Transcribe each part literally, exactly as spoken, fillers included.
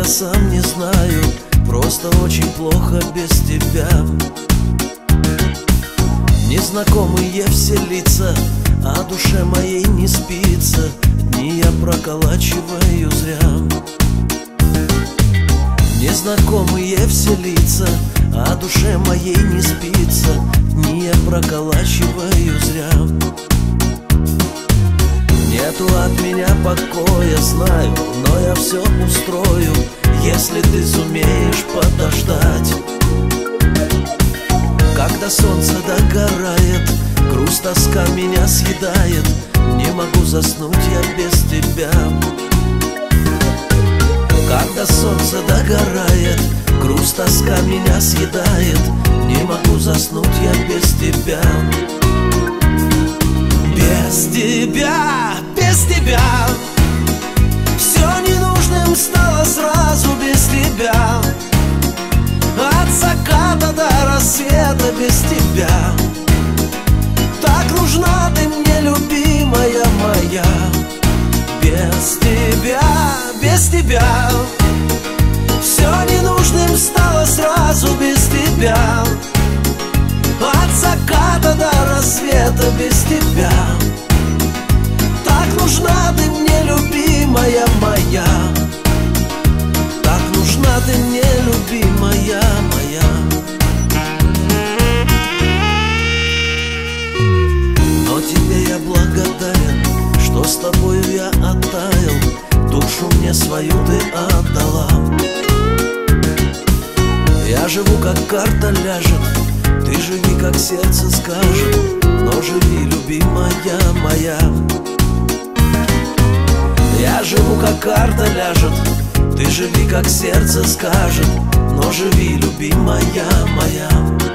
сам не знаю, просто очень плохо без тебя. Незнакомые все лица, а душе моей не спится, дни я проколачиваю зря. Незнакомые все лица, а душе моей не спится, дни я проколачиваю зря. Нету от меня покоя, знаю, но я все устрою, если ты сумеешь подождать. Когда солнце догорает, грусть, тоска меня съедает, не могу заснуть я без тебя. Когда солнце догорает, грусть, тоска меня съедает, не могу заснуть я без тебя. Без тебя, без тебя все ненужным стало сразу без тебя. От заката до рассвета без тебя. Так нужна ты мне, любимая моя. Без тебя, без тебя все ненужным стало сразу без тебя. От заката до рассвета без тебя. Так нужна ты мне, любимая моя. Так нужна ты мне, любимая моя. Но тебе я благодарен, что с тобою я оттаял, душу мне свою ты отдала. Я живу, как карта ляжет, ты живи, как сердце скажет, но живи, любимая моя. Я живу, как карта ляжет, ты живи, как сердце скажет, но живи, любимая моя.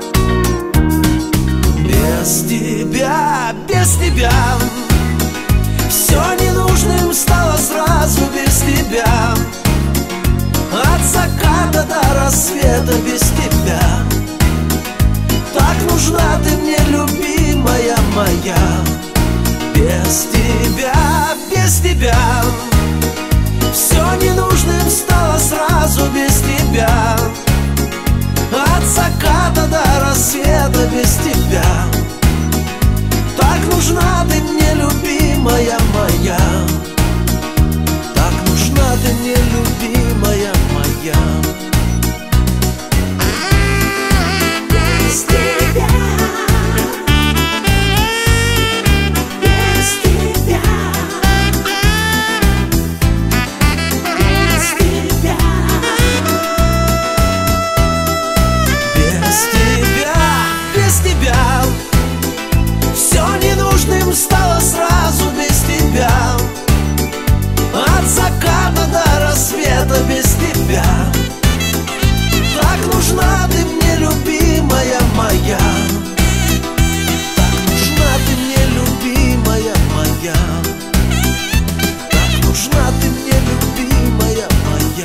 Без тебя, без тебя все ненужным стало сразу без тебя. От заката до рассвета без тебя. Так нужна ты мне, любимая моя. Без тебя, без тебя все ненужным стало сразу без тебя. От заката до рассвета без тебя. Так нужна ты мне, любимая моя. Так нужна ты мне, любимая моя. Без тебя, без тебя, без тебя, без тебя, без тебя все ненужным стало сразу без тебя. От заката до рассвета без тебя. Так нужна ты мне, любимая моя. Так нужна ты мне, любимая моя. Так нужна ты мне, любимая моя.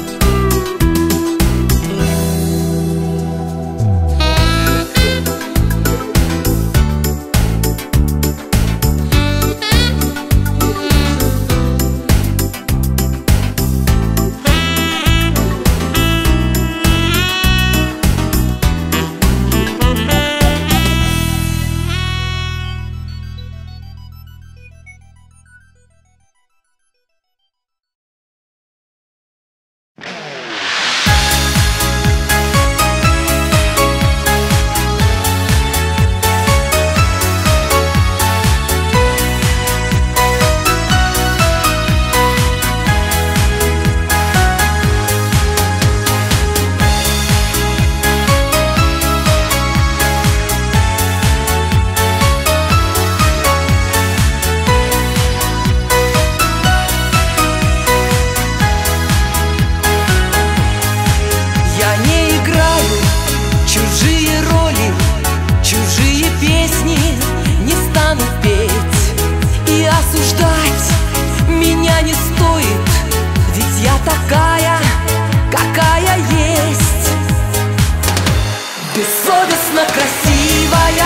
Бессовестно красивая,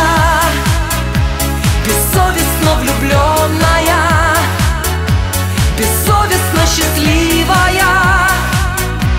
бессовестно влюбленная, бессовестно счастливая,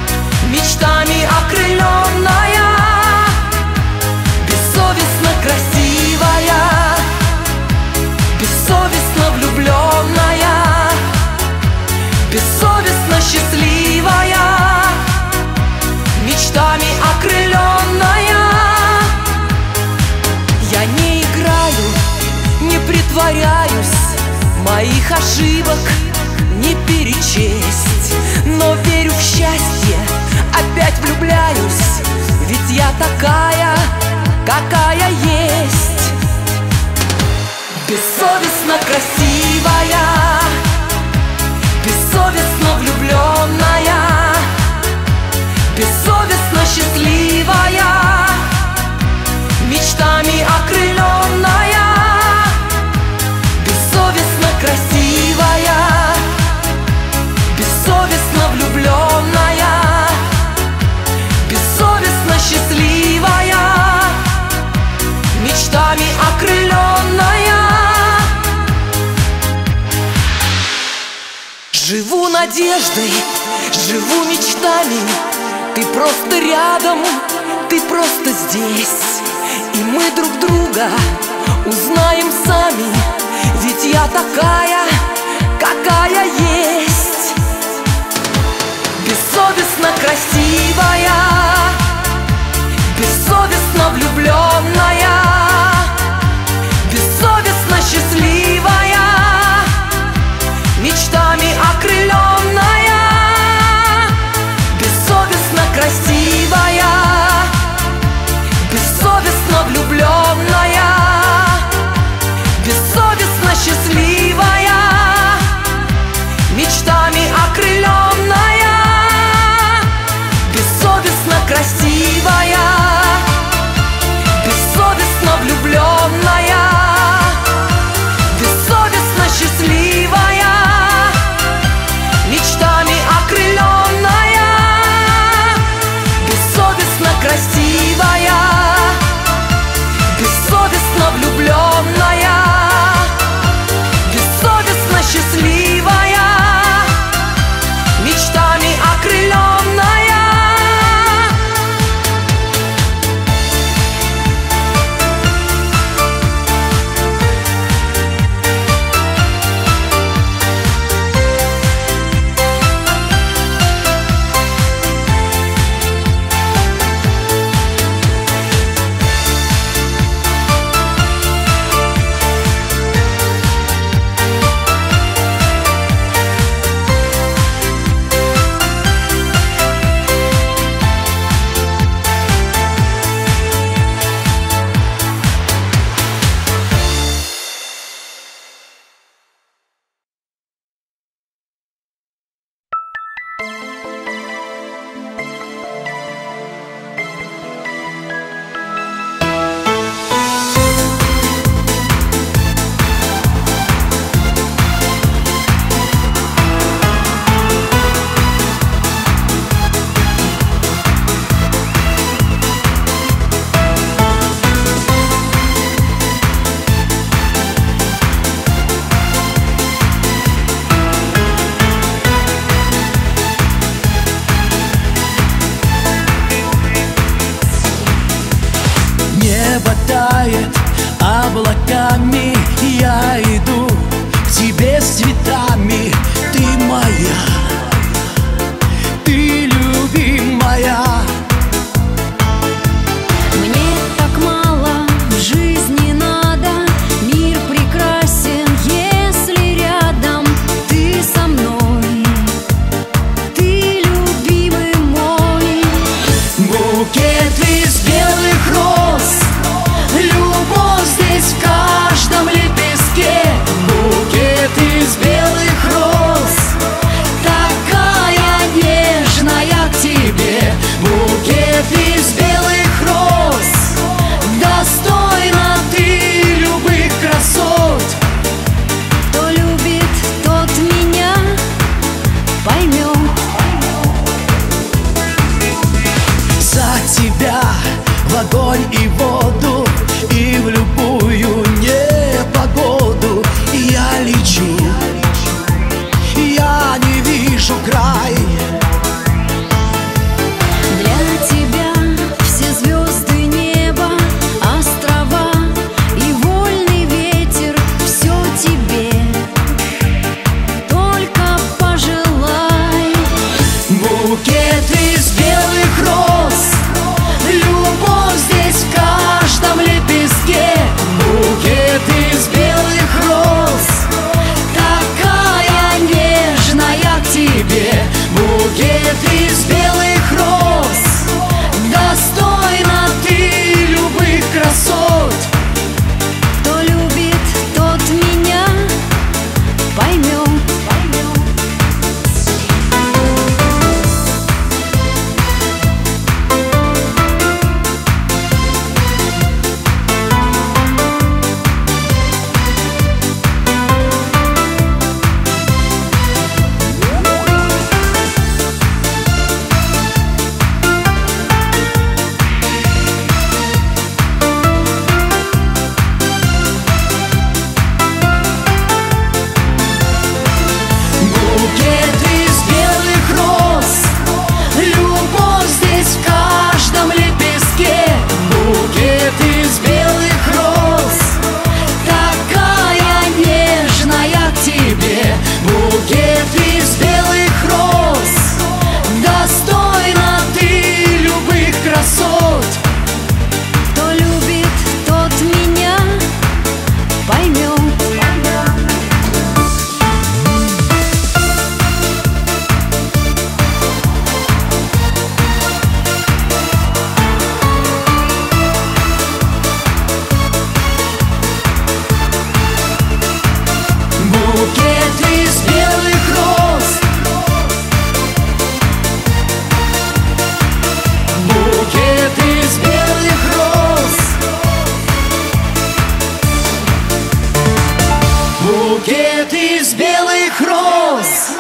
Моих ошибок не перечесть, но верю в счастье, опять влюбляюсь, ведь я такая, какая есть. Бессовестно красивая, бессовестно влюбленная, бессовестно счастливая, мечтами окрыленная. Бессовестно красивая, бессовестно влюбленная, бессовестно счастливая, мечтами окрыленная. Живу надеждой, живу мечтами. Ты просто рядом, ты просто здесь, и мы друг друга узнаем сами, ведь я такая, какая есть. Бессовестно красивая, бессовестно влюбленная, бессовестно счастливая, мечтами окрыленная. Бессовестно красивая, бессовестно влюбленная, бессовестно счастливая, букет из белых роз.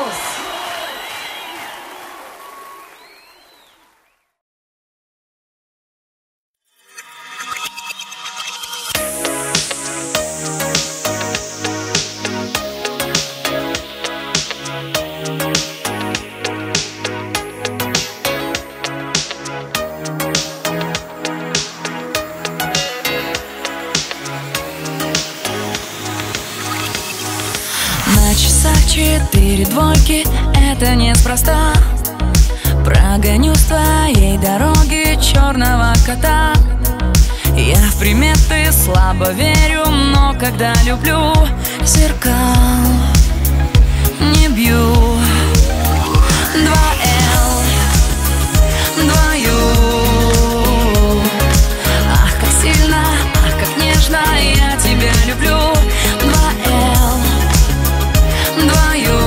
Четыре двойки, это неспроста. Прогоню с твоей дороги черного кота. Я в приметы слабо верю, но когда люблю, зеркал не бью. Два Л, два Ю. Ах, как сильно, ах, как нежно я тебя люблю. Два Л, два Ю.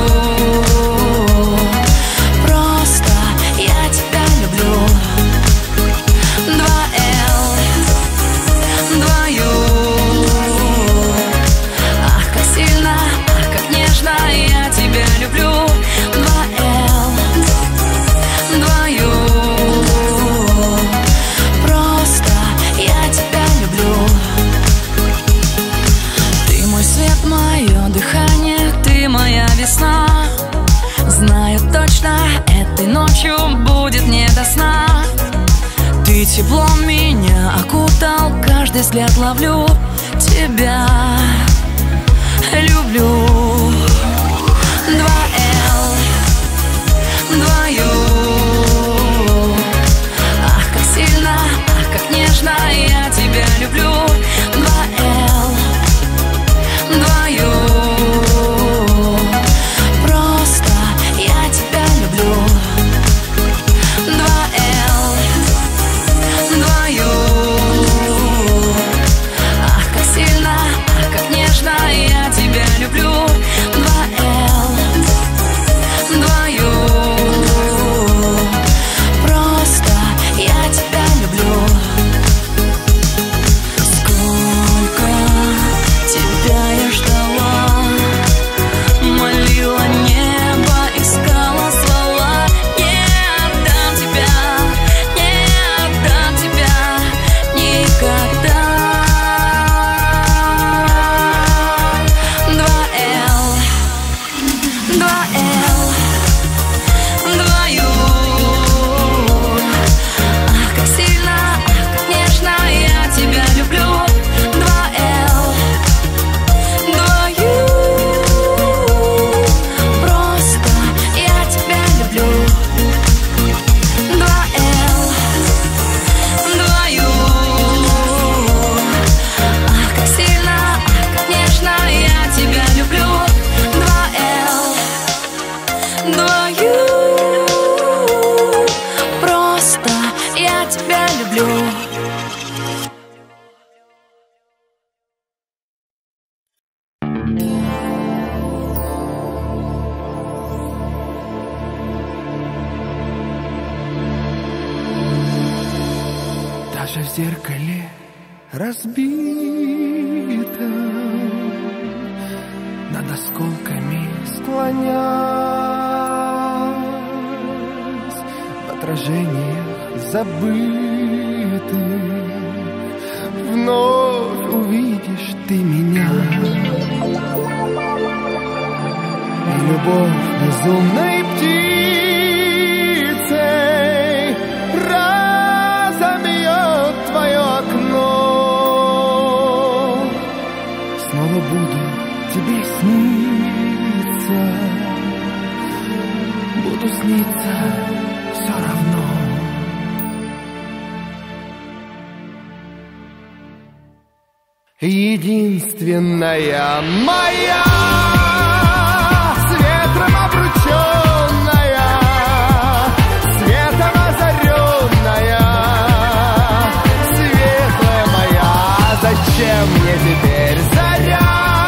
Просто я тебя люблю. Два Л, два Ю. Ах, как сильно, ах, как нежно я тебя люблю. Два Л, два Ю. Просто я тебя люблю. Ты мой свет, мое дыхание, ты моя весна. Знаю точно, этой ночью будет не до сна. Ты теплом меня окутал, каждый взгляд ловлю. Тебя люблю. Два Л, два Ю. Ах, как сильно, ах, как нежно я тебя люблю. Два Л, два Ю. Просто я тебя люблю. Два Л, два Ю. Ах, как сильно, ах, как нежно я тебя люблю. Два Л, два Ю. Просто я тебя люблю. Сколько тебя я ждала, молила небо, искала, звала. Не отдам тебя, не отдам тебя никогда. Два Л, два Л, два Ю. Ах, как сильно, ах, как нежно я тебя люблю. Два Л, два Ю. Просто я тебя люблю. Два Л, два Ю. Ах, как сильно, ах, как нежно я тебя люблю. Два Л, два Ю. Просто я тебя люблю. Даже в зеркале разбито, над осколками склонясь, в отражениях забытых вновь увидишь ты меня. И любовь безумной птицей разобьет твое окно. Снова буду тебе сниться, буду сниться все равно. Единственная моя, с ветром обрученная, светом озаренная, светлая моя, зачем мне теперь заря?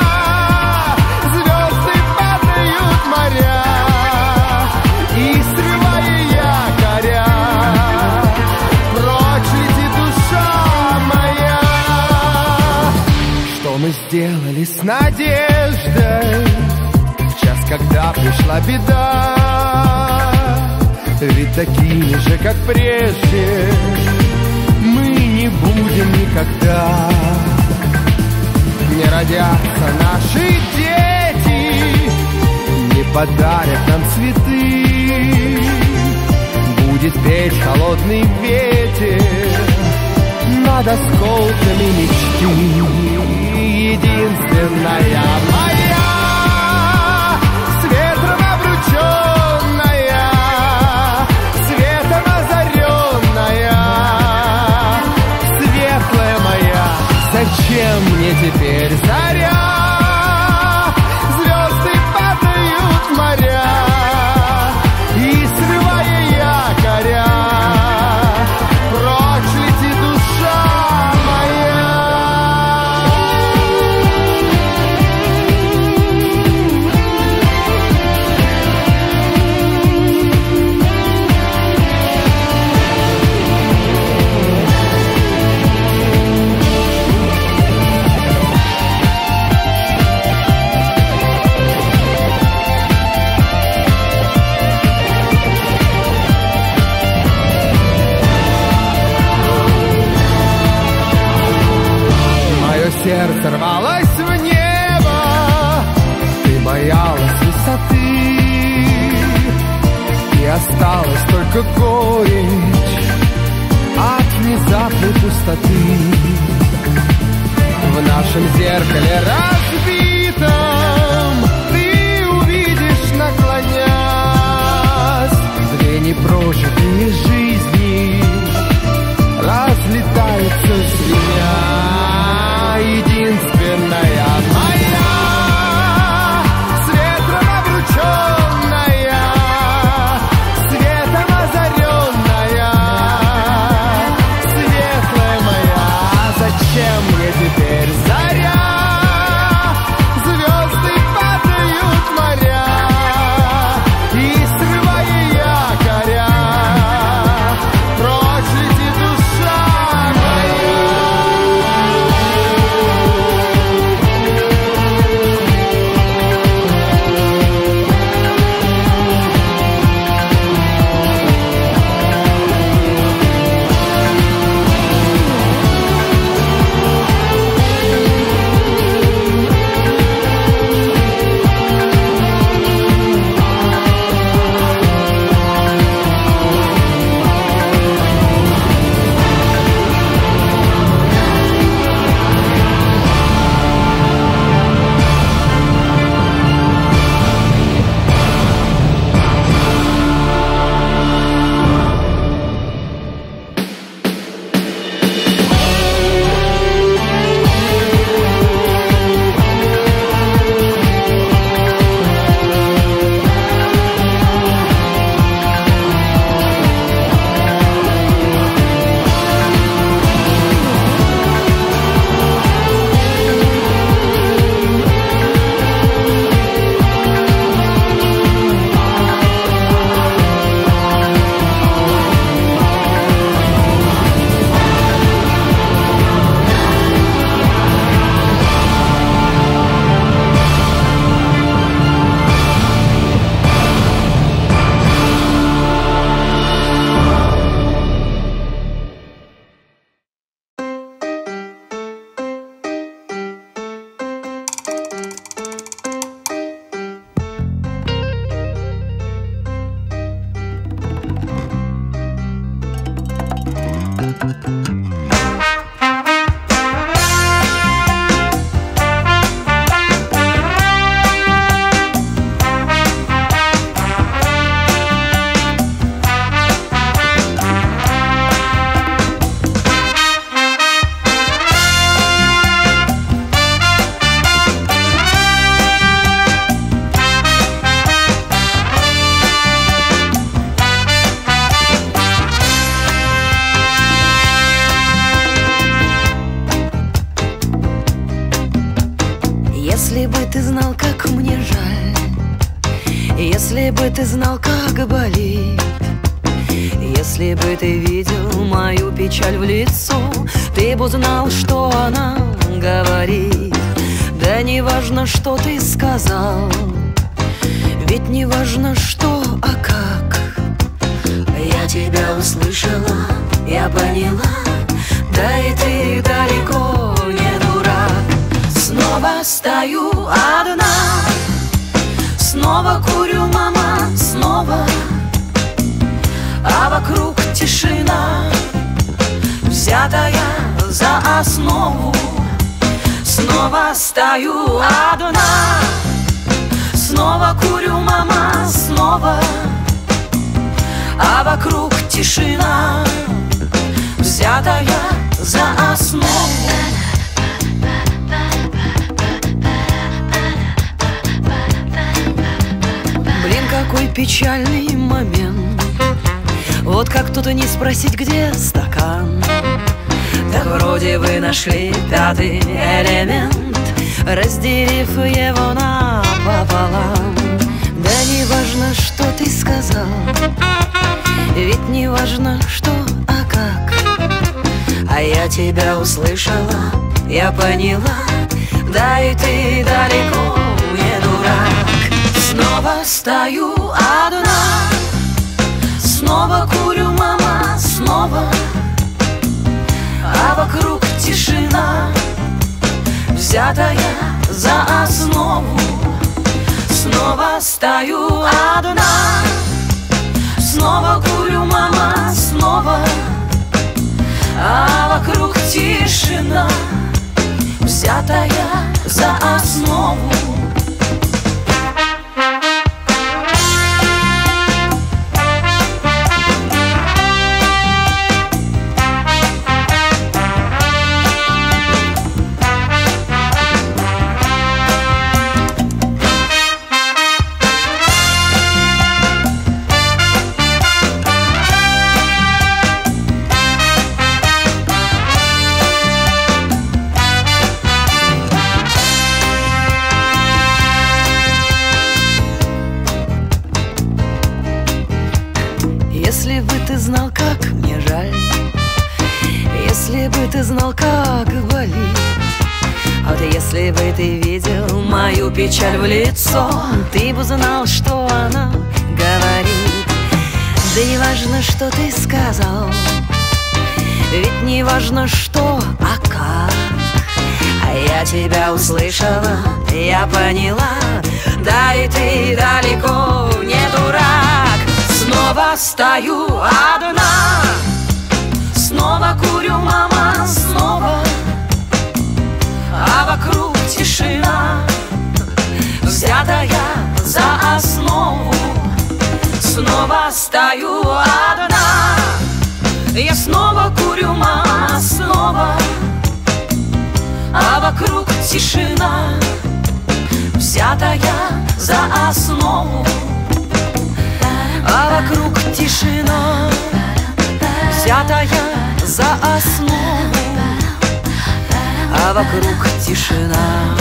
Звезды падают моря, и срывая якоря, прочь лети душа моя. Что мы сделали с надеждой? пришла беда. Ведь такими же, как прежде, мы не будем никогда. Не родятся наши дети, не подарят нам цветы. Будет петь холодный ветер над осколками мечты. Единственная моя, с ветром обрученная, светом озаренная, светлая моя. Зачем мне теперь заря? Звезды падают в моря, и срывая якоря, прочь лети, душа моя. Сердце рвалось в небо, ты боялась высоты, и осталась только горечь от внезапной пустоты. В нашем зеркале разбитом ты увидишь, наклонясь, две непрожитые жизни разлетаются звеня. Единственная моя, с ветром обрученная, светом озаренная, светлая моя. Зачем мне теперь заря? Звезды падают в моря, и срывая якоря, прочь лети, душа моя. Если бы ты знал, как мне жаль, если бы ты знал, как болит, если бы ты видел мою печаль в лицо, ты бы знал, что она говорит. Да не важно, что ты сказал, ведь не важно, важно что, а как. Я тебя услышала, я поняла, да и ты далеко не дурак. Снова стою одна, снова курю, мама, снова, а вокруг тишина, взятая за основу. Снова стою одна, снова курю, мама, снова, а вокруг тишина, взятая за основу. Блин, какой печальный момент. Вот как тут и не спросить, где стакан. Так вроде вы нашли пятый элемент, разделив его напополам. Да не важно, что ты сказал, ведь не важно, что, а как. А я тебя услышала, я поняла, да и ты далеко не дурак. Снова стою одна, снова курю, мама, снова, а вокруг тишина, взятая за основу. Снова стою одна, снова курю, мама, снова, а вокруг тишина, взятая за основу. Если бы ты знал, как мне жаль, если бы ты знал, как болит, а вот если бы ты видел мою печаль в лицо, ты бы знал, что она говорит. Да не важно, что ты сказал, ведь не важно, что, а как. А я тебя услышала, я поняла, да и ты далеко не дурак. Снова стою одна, снова курю, мама, снова, а вокруг тишина, взятая за основу. Снова стою одна, я снова курю, мама, снова, а вокруг тишина, взятая за основу. А вокруг тишина, взятая за основу, а вокруг тишина.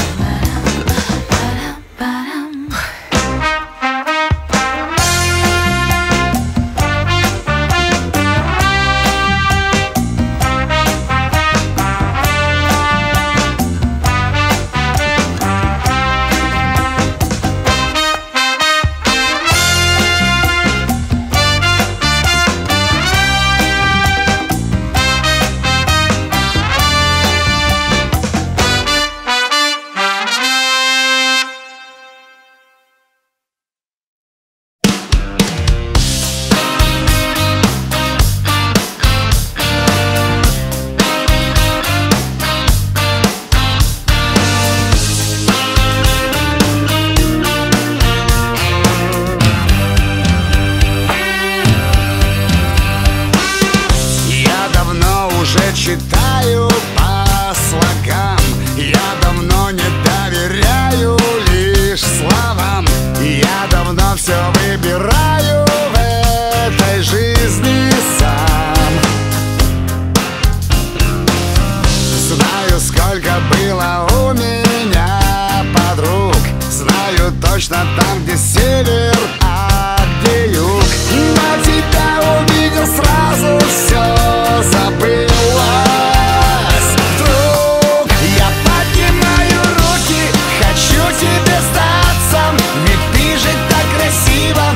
Читаю по слогам, я давно не доверяю лишь словам. Я давно все выбираю в этой жизни сам. Знаю, сколько было у меня подруг, знаю точно там, где север, а где юг. Но тебя увидел, сразу все забыл. Тебе сдаться, ведь ты же так красиво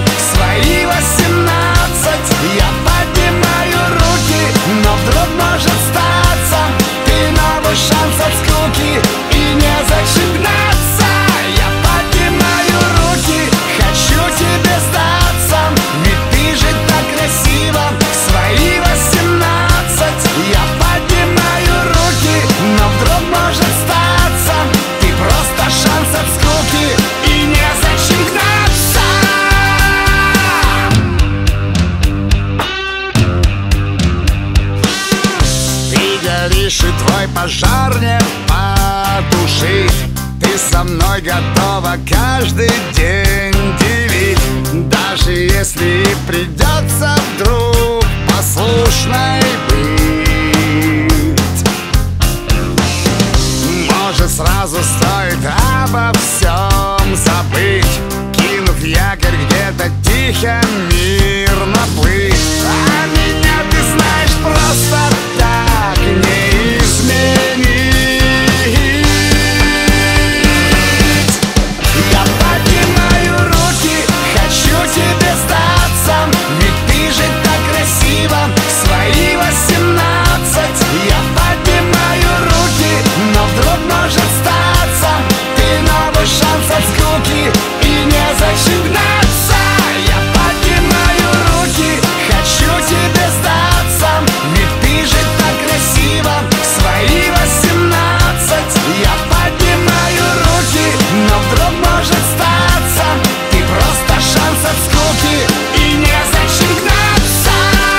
готова каждый день делить, даже если придется вдруг послушной быть. Может, сразу стоит обо всем забыть, кинув якорь где-то тихо, мирно плыть. А меня, ты знаешь, просто так не изменить. Я поднимаю руки, хочу тебе сдаться, ведь ты же так красиво в свои восемнадцать. Я поднимаю руки, но вдруг может статься, ты новый шанс от скуки, и незачем гнаться. Я поднимаю руки, хочу тебе сдаться, ведь ты же так красиво в свои восемнадцать. Я поднимаю руки, но вдруг может статься, ты просто шанс от скуки, и незачем гнаться.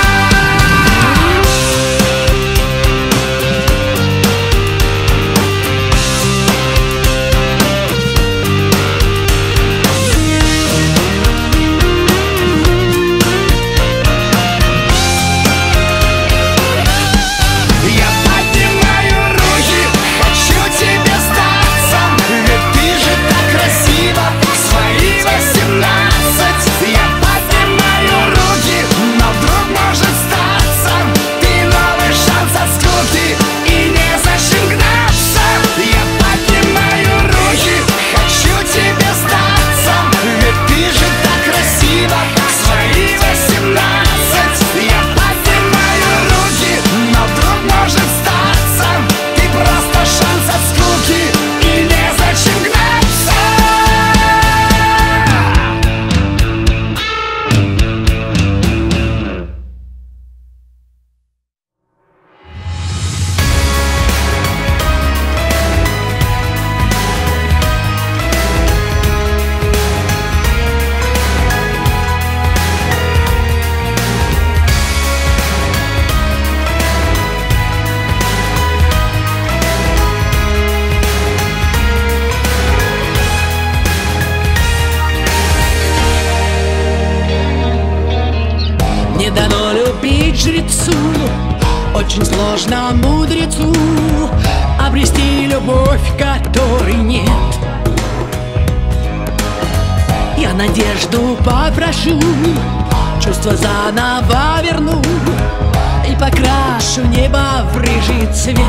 Я поднимаю руки, хочу тебе сдаться, ведь ты же так красиво в свои восемнадцать. Я поднимаю руки, но вдруг может статься, ты новый шанс от скуки, и незачем гнаться. Я поднимаю руки, хочу тебе сдаться, ведь ты же так красиво в свои восемнадцать. Я поднимаю руки, но вдруг может статься, ты просто шанс от скуки, и незачем гнаться. Не дано любить жрецу, очень сложно мудрецу обрести любовь, которой нет. Я надежду попрошу, чувства заново верну и покрашу небо в рыжий цвет.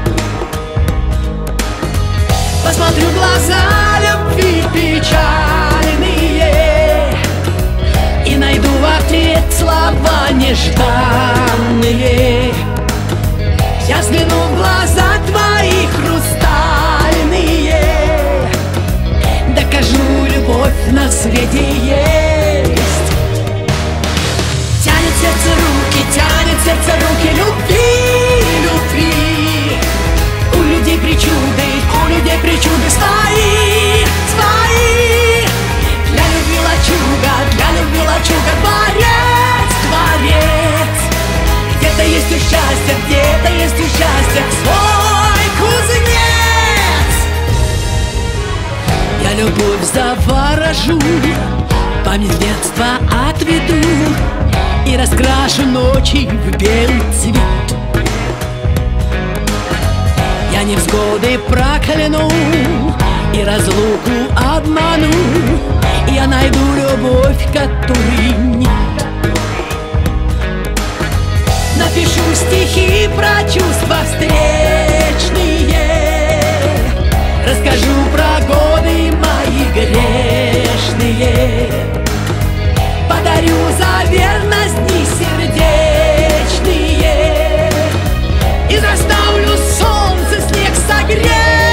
Посмотрю в глаза любви печальные и найду в ответ слова нежданные. Я взгляну в глаза твои хрустальные, докажу, любовь на свете есть. Тянет сердце руки, тянет сердце руки любви, любви. У людей причуды, у людей причуды свои, свои. Для любви лачуга, для любви лачуга, творец, творец. Где-то есть у счастья, где-то есть у счастья свой кузнец. Я любовь заворожу, память детства отведу и раскрашу ночи в белый цвет. Я невзгоды прокляну и разлуку обману, я найду любовь, которой нет. Напишу стихи про чувства встречные, расскажу про годы мои грешные, подарю за верность дни сердечные и заставлю солнце снег согреть.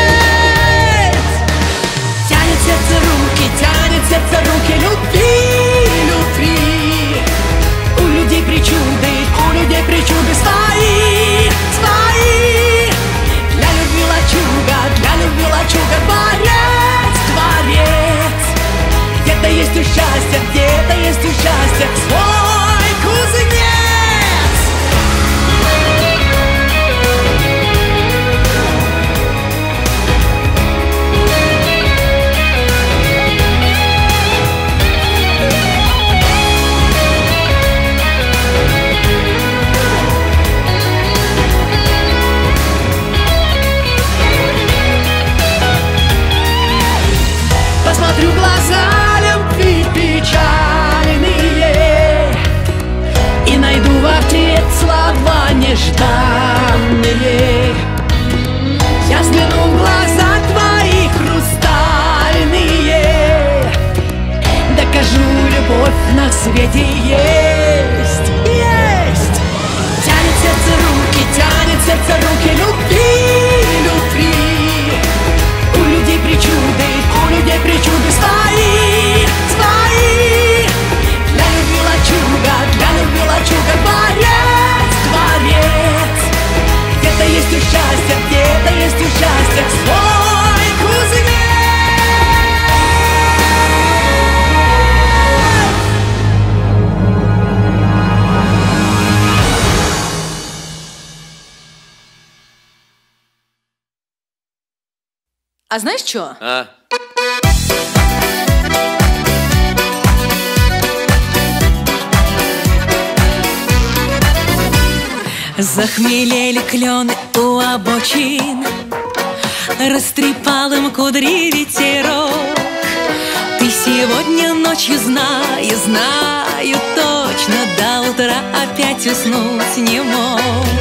Тянет сердце руки, тянет сердце руки любви, любви. У людей причуды, у людей причуды свои, свои. Для любви лачуга, для любви лачуга, творец, творец. Где-то есть у счастья, где-то есть у счастья свой кузнец. свете есть, есть. Тянет сердце руки, тянет сердце руки любви, любви. У людей причуды, у людей причуды свои, свои. Для любви лачуга, для любви лачуга, дворец, дворец. Где-то есть у счастья, где-то есть у счастья свой кузнец. А знаешь что? А? Захмелели клены у обочин, растрепал им кудри ветерок. Ты сегодня ночью, знаю, знаю точно, до утра опять уснуть не мог.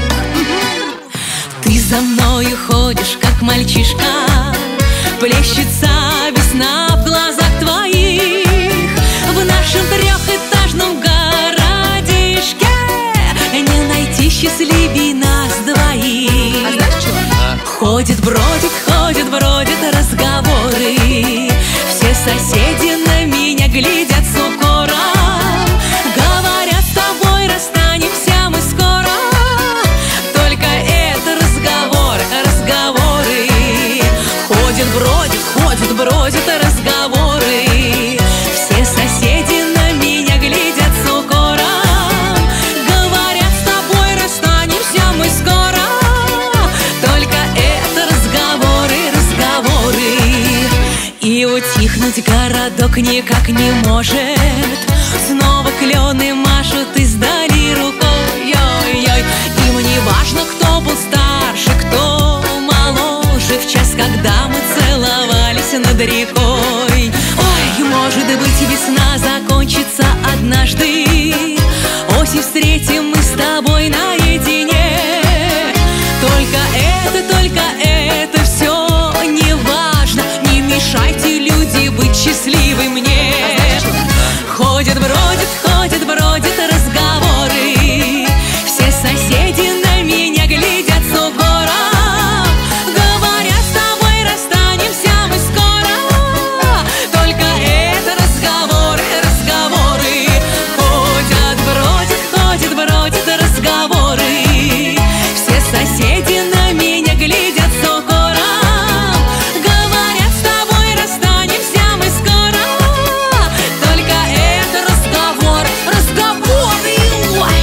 Ты за мною ходишь, как мальчишка, плещется весна в глазах твоих. В нашем трехэтажном городишке не найти счастливей нас двоих. А знаешь что? А? Ходит, бродит, ходит, бродит разговоры. Все соседи на меня глядят с укором. Говорят, с тобой расстанемся мы скоро. Только это разговор, разговоры. Ходит, бродит, ходит, бродит разговоры. Все соседи на меня глядят с укором. Говорят, с тобой расстанемся мы скоро. Только это разговоры, разговоры. И утихнуть городок никак не может. Снова клены машут издали рукой. Ой-ой. Им не важно, кто был старше, кто моложе. В час, когда мы целовались над рекой. Ой, может быть, весна закончится однажды. Осень встретим мы с тобой наедине. Только это, только это все не важно. Не мешайте, люди, быть счастливы мне. Ходят, бродят, ходят, бродят разговоры. Все соседи на меня глядят с укором. Говорят, с тобой расстанемся мы скоро. Только это разговоры, разговоры. Ходят, бродят, ходят, бродят разговоры. Все соседи на меня глядят с укором. Говорят, с тобой расстанемся мы скоро. Только это разговор, разговоры. Ой.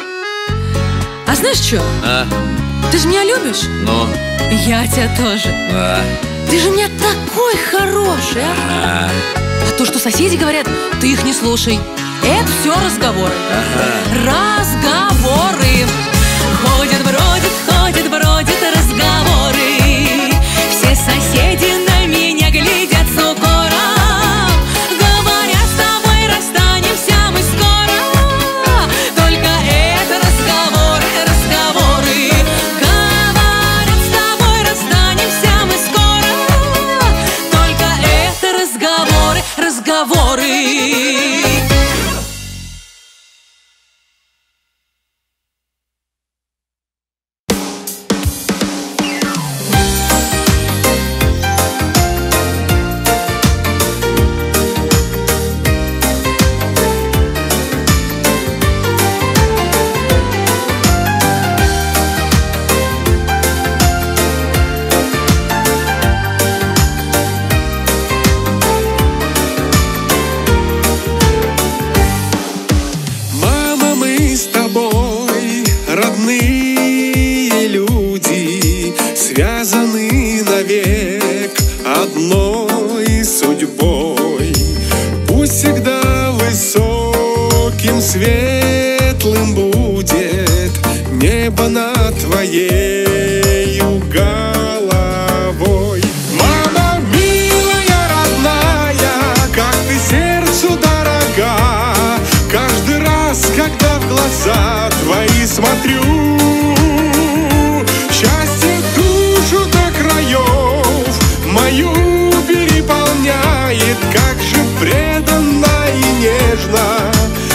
А знаешь что? А? Ты же меня любишь? Ну? Я тебя тоже. А? Ты же у меня такой хороший, а? А? А то, что соседи говорят, ты их не слушай. Это все разговоры. Ага. Разговоры. Ходят, бродят, ходят, бродят разговоры. Все соседи на меня глядят с укором. Говорят, с тобой расстанемся мы скоро. Только это разговоры, разговоры. Говорят, с тобой расстанемся мы скоро. Только это разговоры, разговоры. Светлым будет небо над твоею головой. Мама, милая, родная, как ты сердцу дорога. Каждый раз, когда в глаза твои смотрю, счастье душу до краев мою переполняет. Как же преданно и нежно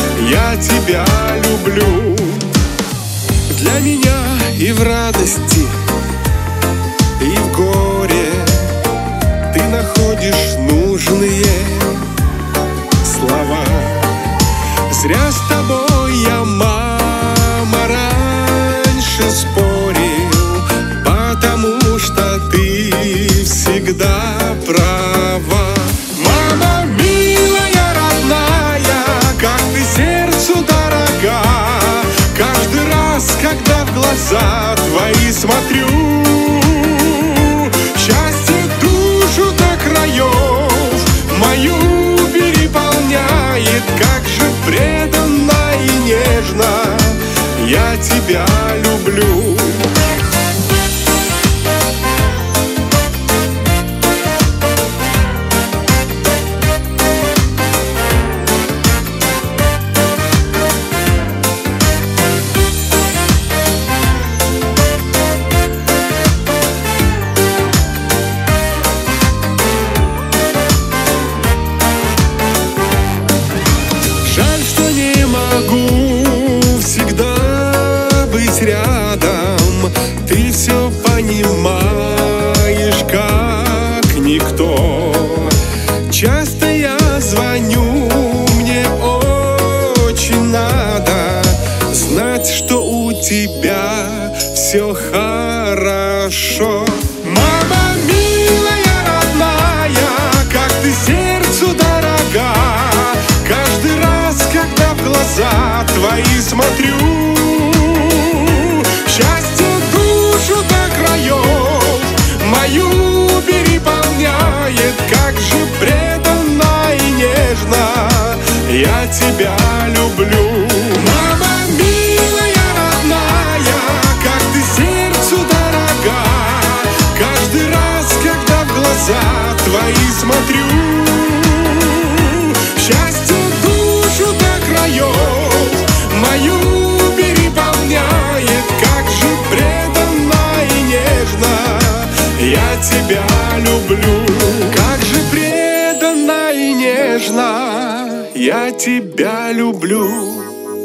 тебя люблю. Для меня и в радости, и в горе ты находишь нужные слова. Зря с тобой я, мама, раньше спорил, потому что ты всегда права. Мама, милая, родная, как ты сердцу дорога. Каждый раз, когда в глаза твои смотрю, счастье душу до краев мою переполняет. Как же преданно и нежно я тебя люблю. Рядом ты все понимаешь, как никто. Часто я звоню, мне очень надо знать, что у тебя все хорошо. Мама, милая, родная, как ты сердцу дорога. Каждый раз, когда в глаза твои смотрю, счастье душу до краев мою переполняет. Как же преданно и нежно я тебя люблю. Мама, милая, родная, как ты сердцу дорога. Каждый раз, когда в глаза твои смотрю, счастье душу до краев мою переполняет. Как же преданно и нежно я тебя люблю. Как же преданно и нежно я тебя люблю.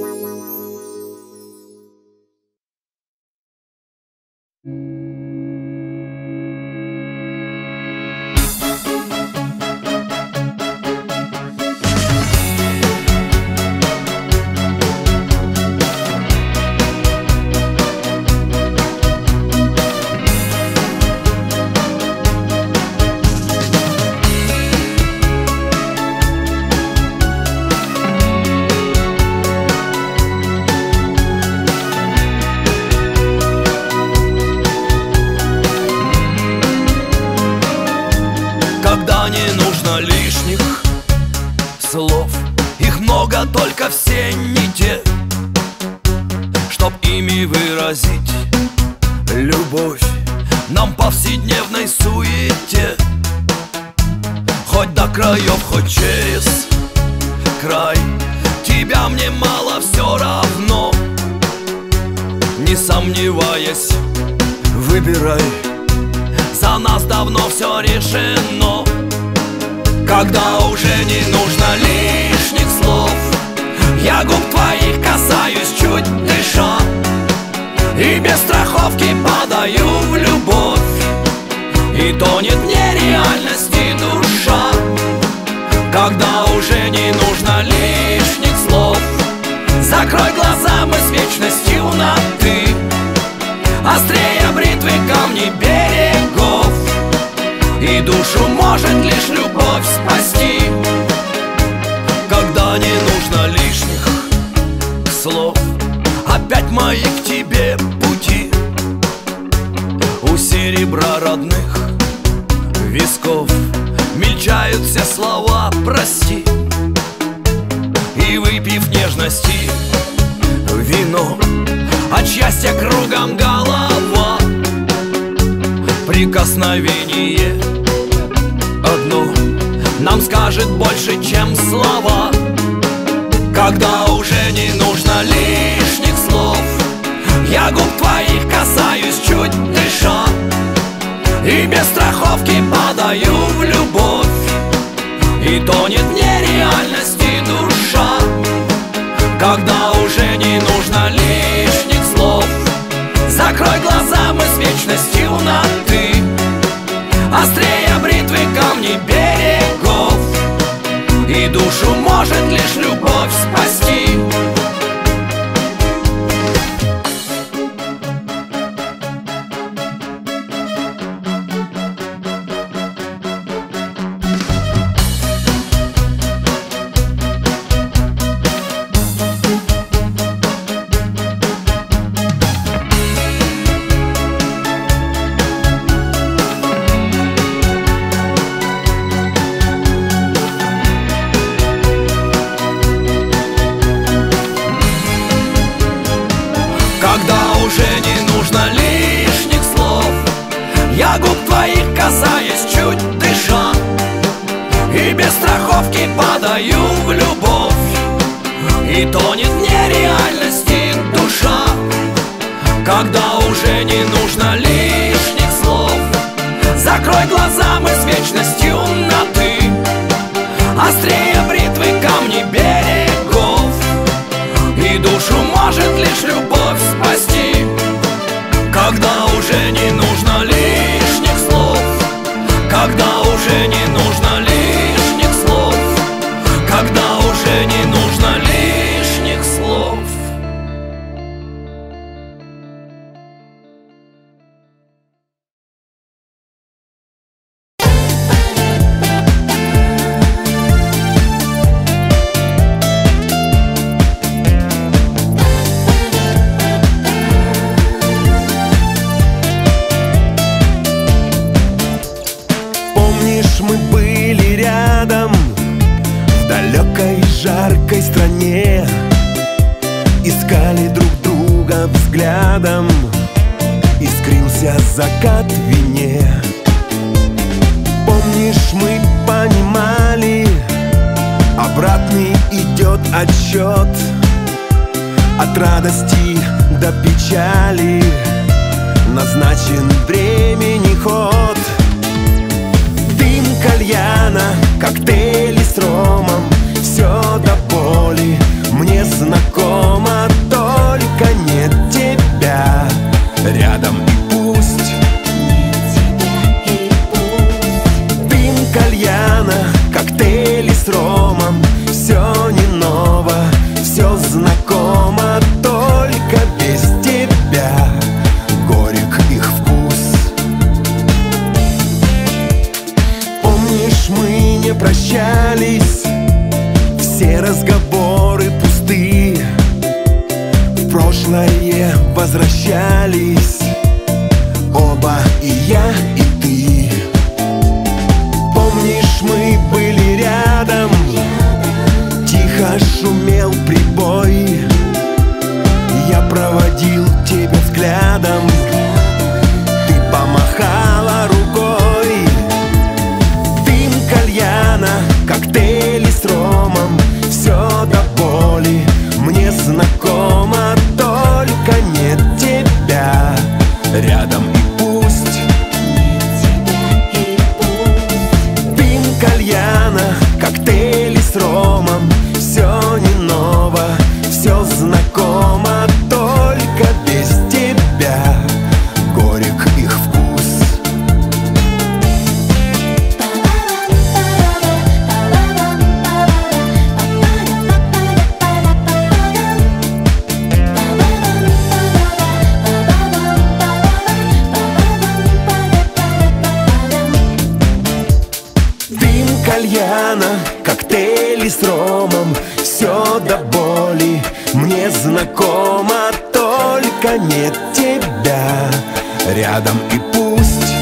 Слов, их много, только все не те, чтоб ими выразить любовь нам повседневной суете. Хоть до краев, хоть через край, тебя мне мало, все равно. Не сомневаясь, выбирай, за нас давно все решено. Когда уже не нужно лишних слов, я губ твоих касаюсь, чуть дыша, и без страховки подаю в любовь, и тонет в нереальности душа. Когда уже не нужно лишних слов, закрой глаза, мы с вечностью на «ты», острее бритвы камни берегов, и душу может лишь любовь спасти. Когда не нужно лишних слов, опять мои к тебе пути. У серебра родных висков мельчают все слова «прости». И выпив нежности вино, от счастья кругом голова, прикосновение одно нам скажет больше, чем слова. Когда уже не нужно лишних слов, я губ твоих касаюсь, чуть дыша, и без страховки подаю в любовь, и тонет в нереальности душа. Когда может лишь любовь спасти. Когда уже не нужно лишних слов, я губ твоих касаюсь, чуть дыша, и без страховки падаю в любовь, и тонет в нереальности душа. Когда уже не нужно лишних слов, закрой глаза, мы с вечностью на ты, острее бритвы камни берегов, и душу может лишь любовь спасти. Когда уже не нужно лишних слов, когда уже не нужно лишних слов, когда уже не нужно лишних слов. Мы были рядом в далекой жаркой стране, искали друг друга взглядом, искрился закат в вине. Помнишь, мы понимали, обратный идет отсчет, от радости до печали назначен времени ход. Кальяна, коктейли с ромом, все до боли мне знакомо, только нет тебя рядом и пусть. Дым кальяна, коктейли с ромом, все не ново, все знакомо, только без тебя горек их вкус. Мы не прощались, все разговоры пусты, в прошлое возвращались оба, и я, и ты. Помнишь, мы были рядом, тихо шумел прибой, я проводил тебя взглядом, ты помахала рукой. Коктейли с ромом, все до боли мне знакомо, только нет тебя рядом и пусть. Дым кальяна, коктейли с ромом, все не ново, все знакомо, только без тебя горек их вкус. Кальяна, коктейли с ромом, все до боли мне знакомо, только нет тебя рядом и пусть.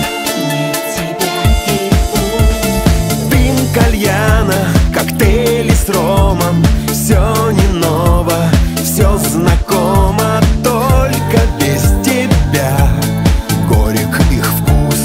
Дым кальяна, коктейли с ромом, все не ново, все знакомо, только без тебя горек их вкус.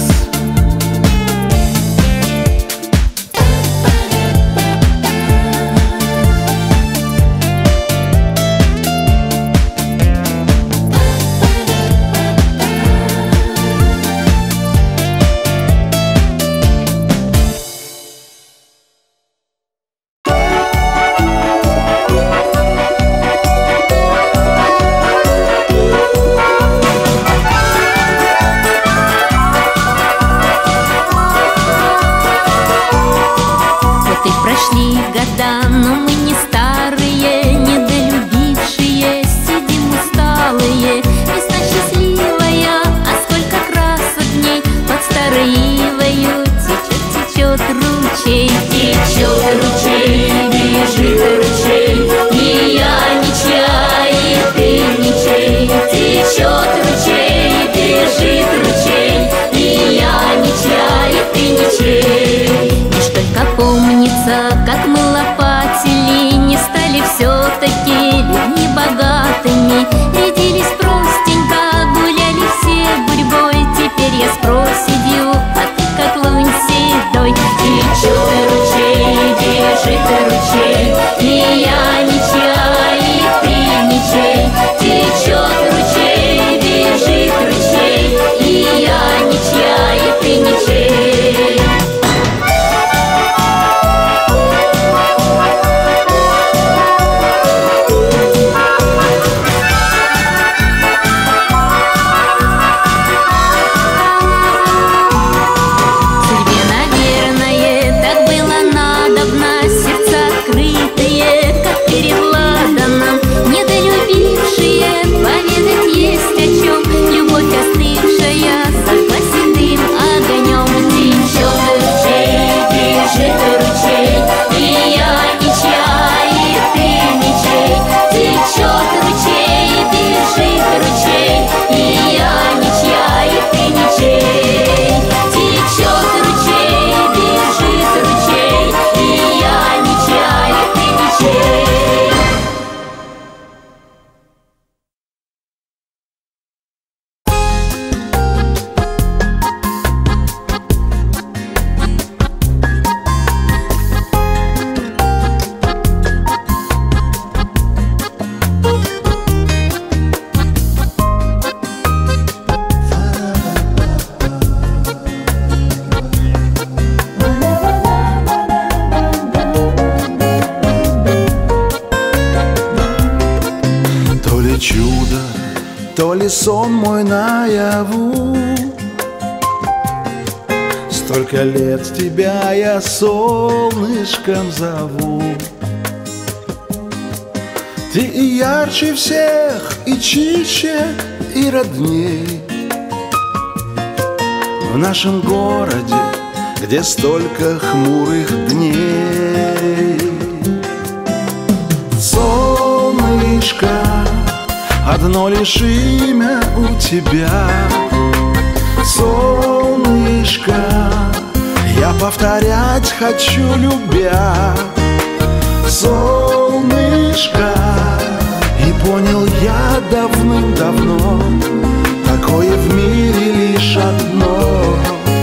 то ли сон мой наяву. Столько лет тебя я солнышком зову. Ты и ярче всех, и чище, и родней. В нашем городе, где столько хмурых дней. Солнышко, одно лишь имя у тебя. Солнышко, я повторять хочу, любя. Солнышко, и понял я давным-давно, такое в мире лишь одно.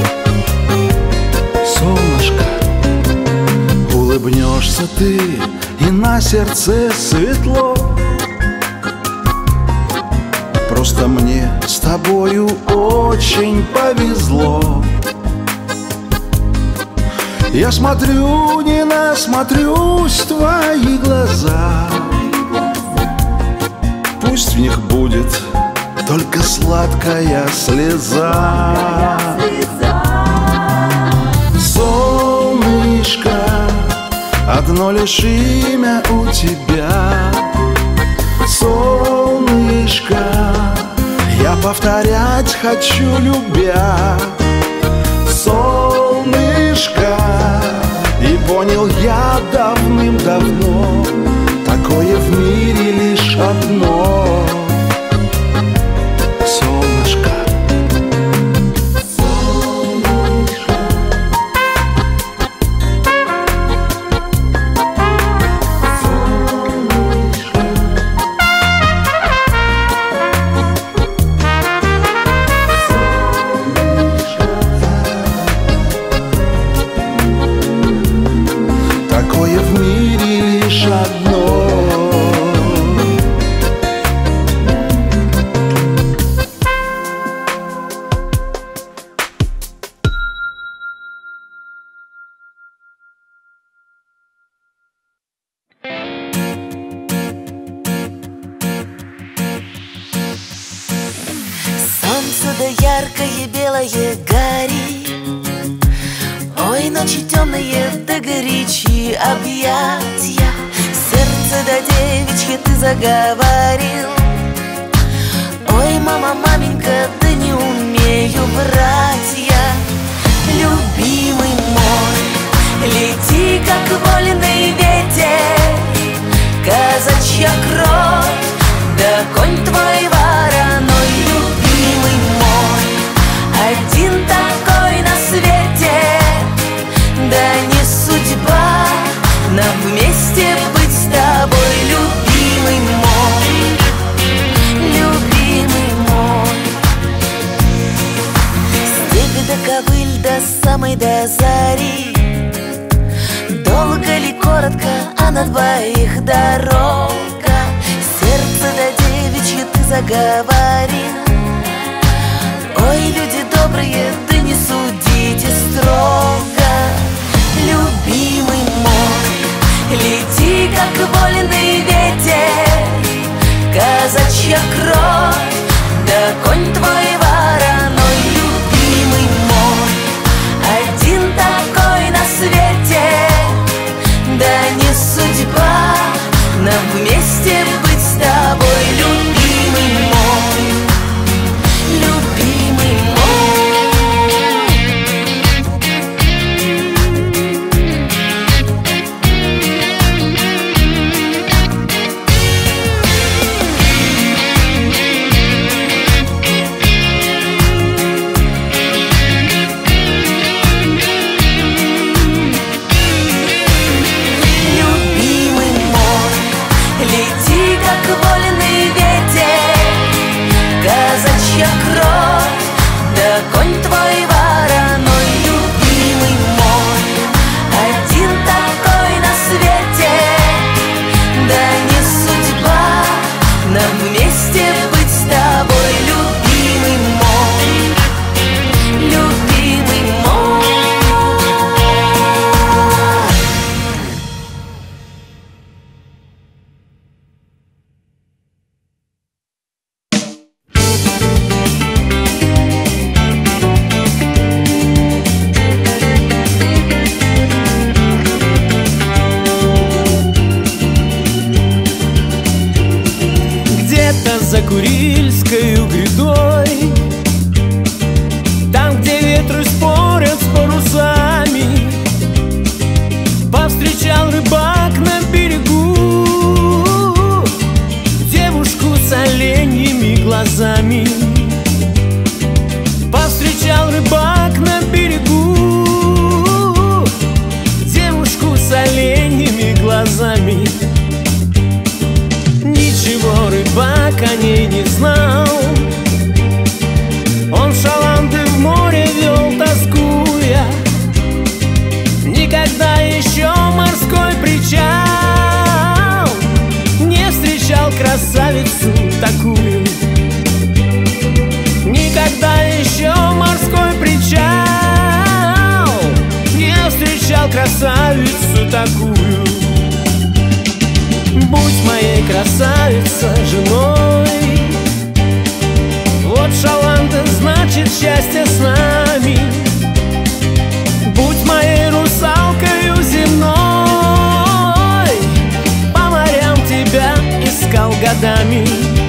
Солнышко, улыбнешься ты, и на сердце светло. Просто мне с тобою очень повезло. Я смотрю, не насмотрюсь в твои глаза. Пусть в них будет только сладкая слеза. Солнышко, одно лишь имя у тебя. Солнышко, я повторять хочу, любя. Солнышко, и понял я давным-давно, такое в мире лишь одно. Солнышко. яркое белое горит. Ой, ночи темные, да горячие объятья. Сердце до девичье ты заговорил. Ой, мама, маменька, да не умею врать я. Любимый мой, лети, как вольный ветер. Казачья кровь, да конь твой вороной. Любимый мой, один такой на свете. Да не судьба нам вместе быть с тобой. Любимый мой, любимый мой. Степь до ковыль до самой до зари. Долго ли, коротко, а на двоих дорога. Сердце до девичье ты заговорил. Ой, люди добрые, да не судите строго. Любимый мой, лети, как вольный ветер. Казачья кровь, да конь твой вороной. Любимый мой, один такой на свете. Да не судьба нам вместе быть с тобой. Любимый мой, любимый мой. Курильскою грядой, там, где ветры спорят с парусами, повстречал рыбак на берегу девушку с оленьими глазами. Повстречал рыбак на берегу девушку с оленьими глазами. Ничего рыбак о ней не знал, он шаланды в море вел, тоскуя. Никогда еще морской причал не встречал красавицу такую. Никогда еще морской причал не встречал красавицу такую. Будь моей красавица женой, вот шаланда значит счастье с нами. Будь моей русалкою земной, по морям тебя искал годами.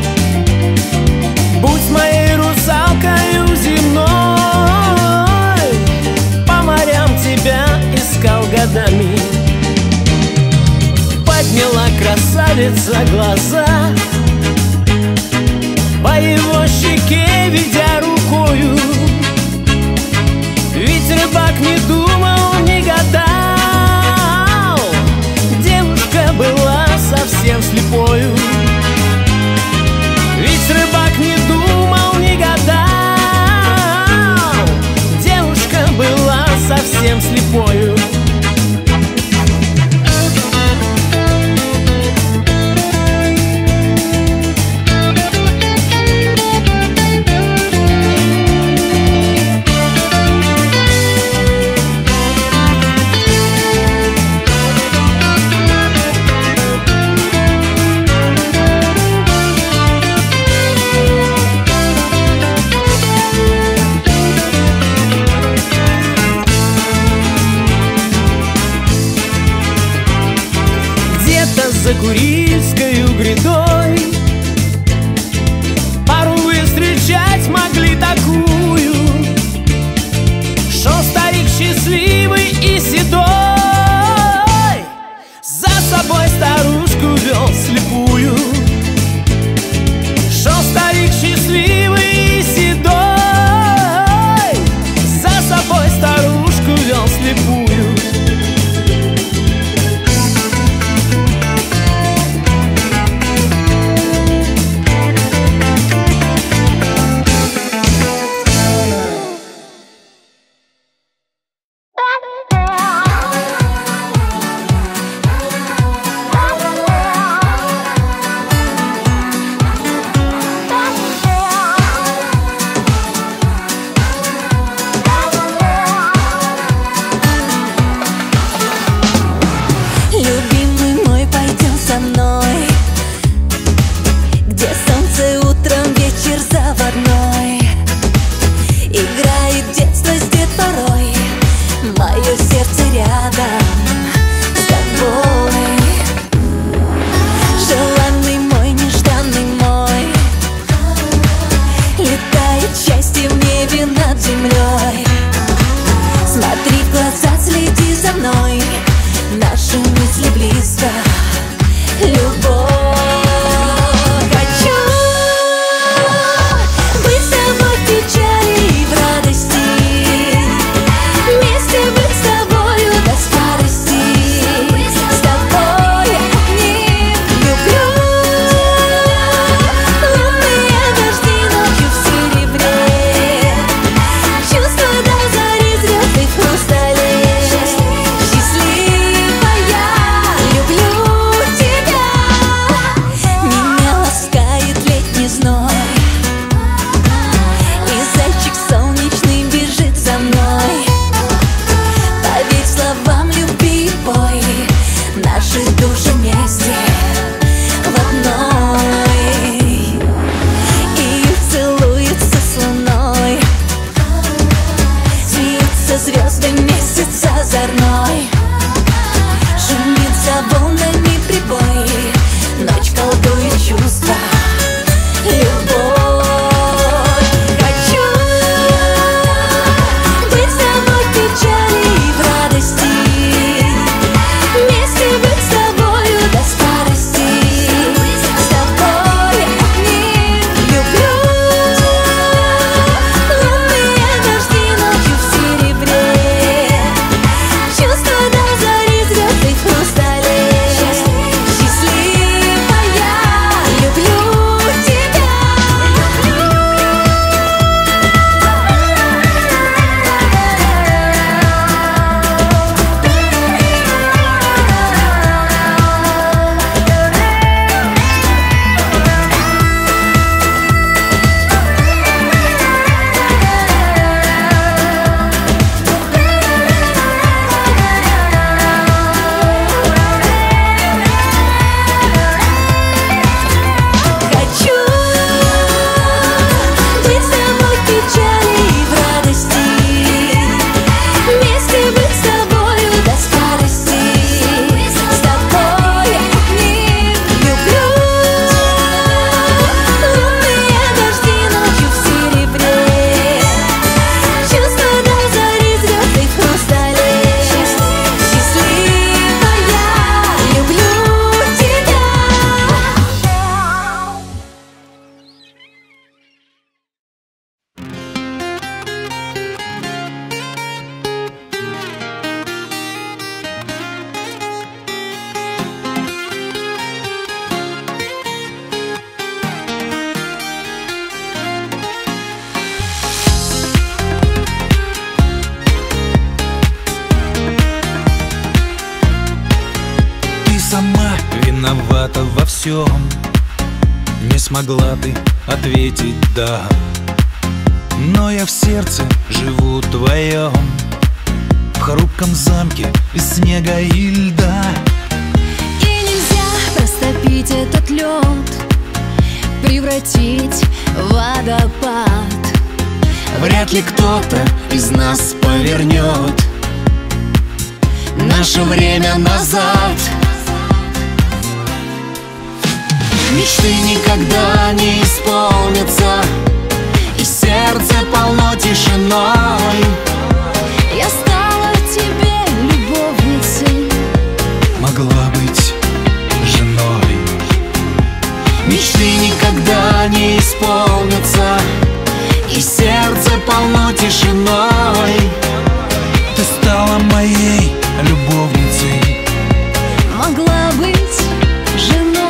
Будь моей русалкою земной, по морям тебя искал годами. Подняла красавица глаза, по его щеке ведя рукою. Ведь рыбак не думал, не гадал, девушка была совсем слепою. Ведь рыбак не думал, не гадал, девушка была совсем слепою. За Курильскою грядой пару вы встречать могли такую, шел старик счастливый и седой, за собой старушку вел слепую. Шел старик счастливый и седой, за собой старушку вел слепую. виновата во всем. Не смогла ты ответить «да», но я в сердце живу твоем, в хрупком замке из снега и льда. И нельзя растопить этот лед, превратить в водопад. Вряд ли кто-то из нас повернет наше время назад. Мечты никогда не исполнятся, и сердце полно тишиной. Я стала тебе любовницей, могла быть женой. Мечты никогда не исполнятся, и сердце полно тишиной. Ты стала моей любовницей, могла быть женой.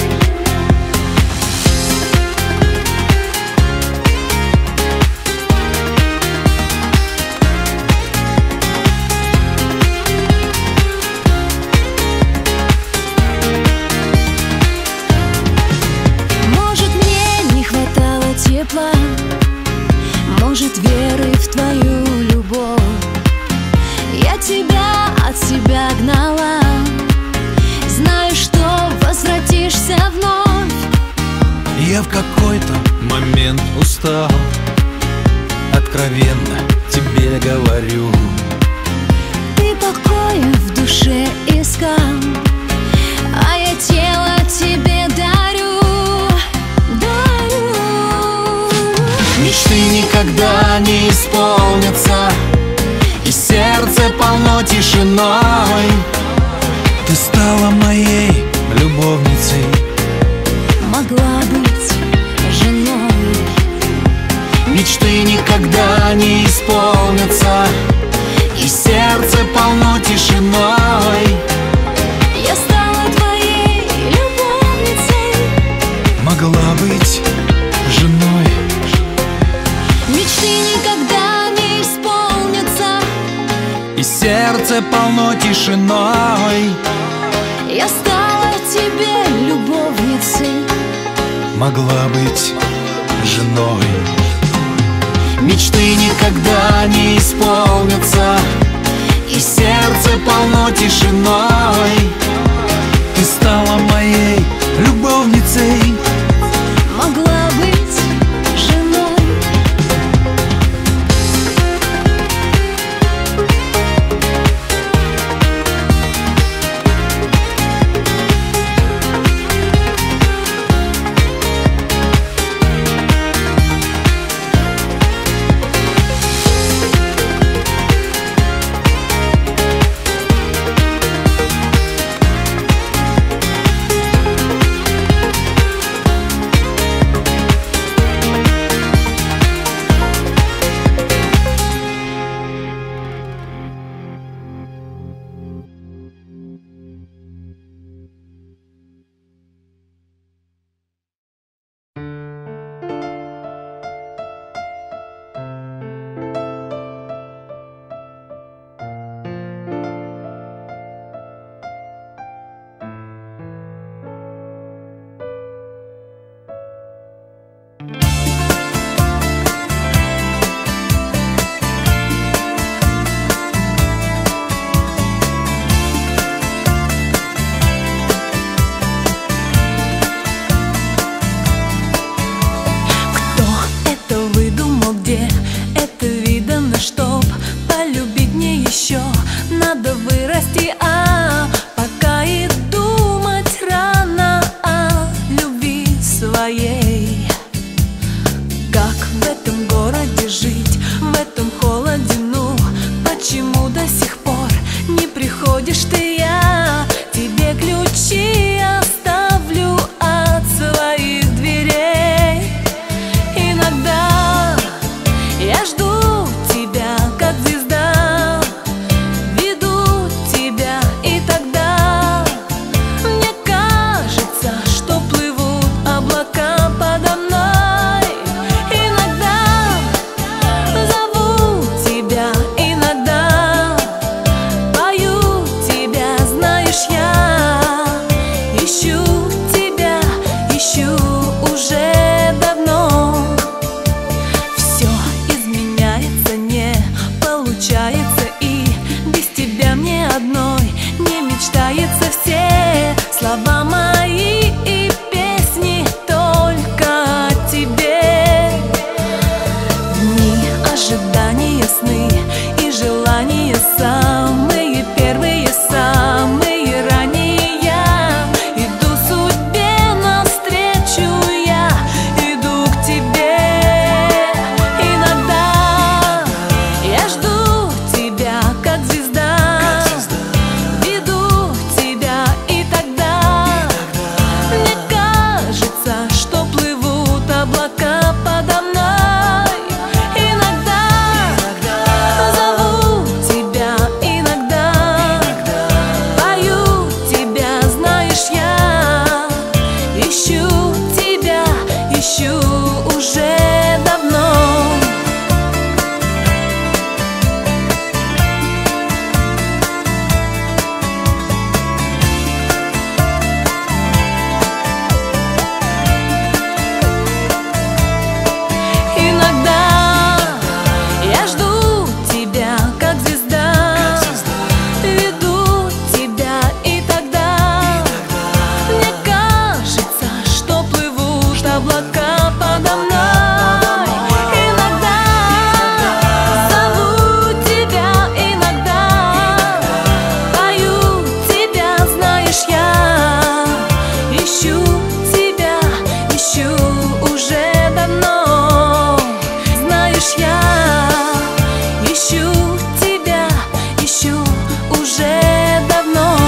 Может, мне не хватало тепла, может, веры в твою любовь. Я тебя от себя гнала, знаю, что возвратишься вновь. я в какой-то момент устал, откровенно тебе говорю. Ты покоя в душе искал, а я тело тебе дарю, дарю. Мечты никогда не исполнятся, и сердце полно тишиной. Ты стала моей любовницей, могла быть женой. Мечты никогда не исполнятся, и сердце полно тишиной. Я стала твоей любовницей, могла быть женой. мечты никогда не исполнятся, и сердце полно тишиной. я стала тебе любовницей, могла быть женой. Мечты никогда не исполнятся, и сердце полно тишиной. Ты стала моей любовницей, могла быть женой. ищу уже давно. Все изменяется, не получается, и без тебя мне одной не мечтается. Все слова мои и песни только о тебе. Дни ожидания, сны и желания самые первые, самые ранние. Я иду судьбе навстречу, я иду к тебе. Иногда я жду тебя, как звезда, веду тебя, и тогда мне кажется, что плывут облака подо мной. Иногда зову тебя, иногда пою тебя, знаешь, я ищу тебя, ищу уже давно. Иногда я жду тебя, как звезда, веду тебя, и тогда мне кажется, что плывут облака подо мной. Иногда зову тебя, иногда пою тебя, знаешь, я ищу тебя, ищу уже давно. Знаешь, я ищу тебя, ищу уже давно.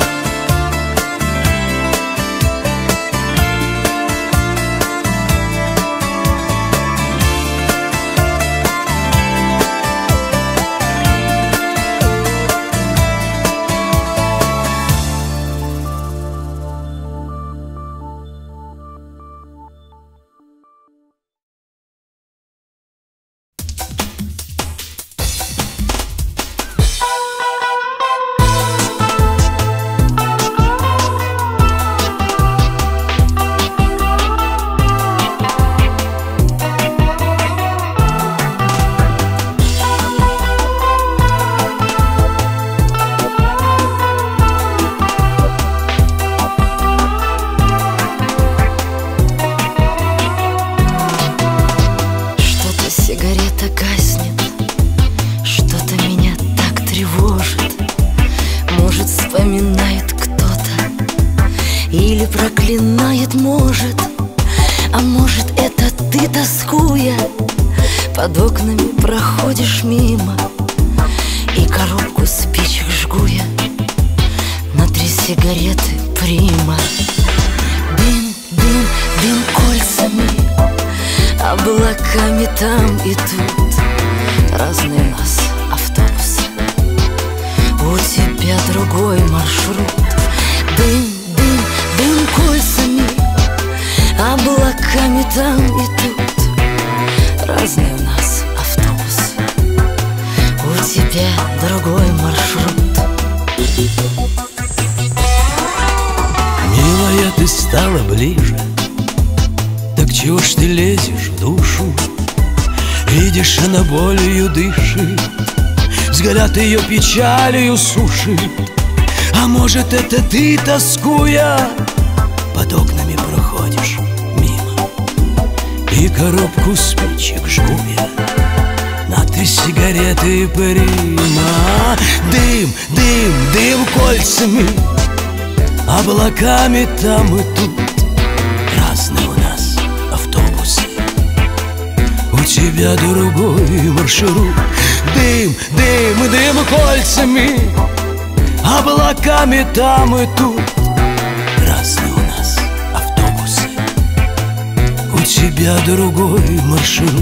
Что-то сигарета гаснет, что-то меня так тревожит. Может, вспоминает кто-то или проклинает, может. А может, это ты, тоскуя, под окнами проходишь мимо, и коробку спичек жгу я на три сигареты прима. Дым, дым, дым кольцами, облаками там и тут. Разные у нас автобусы, у тебя другой маршрут. Дым, дым, дым кольцами, облаками там и тут. Разные у нас автобусы, у тебя другой маршрут. Милая, ты стала ближе, так чего ж ты лезешь в душу? Видишь, она болью дышит, взгляд ее печалью сушит. А может, это ты, тоскуя, под окнами проходишь мимо, и коробку спичек жгу я на три сигареты прима. Дым, дым, дым кольцами, облаками там и тут. Разные у нас автобусы, у тебя другой маршрут. Дым, дым, дым кольцами, облаками там и тут. Разные у нас автобусы, у тебя другой маршрут.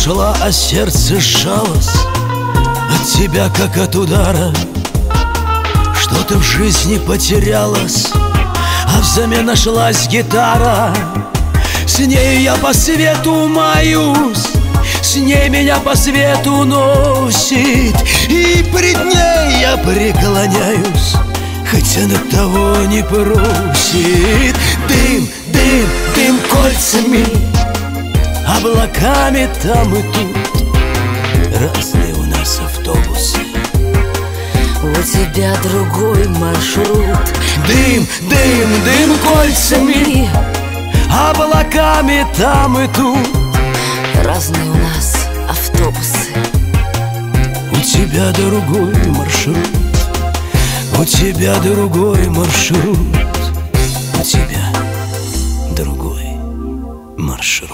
шла, а сердце сжалось от тебя, как от удара. Что-то в жизни потерялось, а взамен нашлась гитара. С ней я по свету маюсь, с ней меня по свету носит, и пред ней я преклоняюсь, хотя на того не просит. Дым, дым, дым кольцами, облаками там и тут. Разные у нас автобусы, у тебя другой маршрут. Дым, дым, дым кольцами, облаками там и тут. Разные у нас автобусы, у тебя другой маршрут, у тебя другой маршрут, у тебя другой маршрут.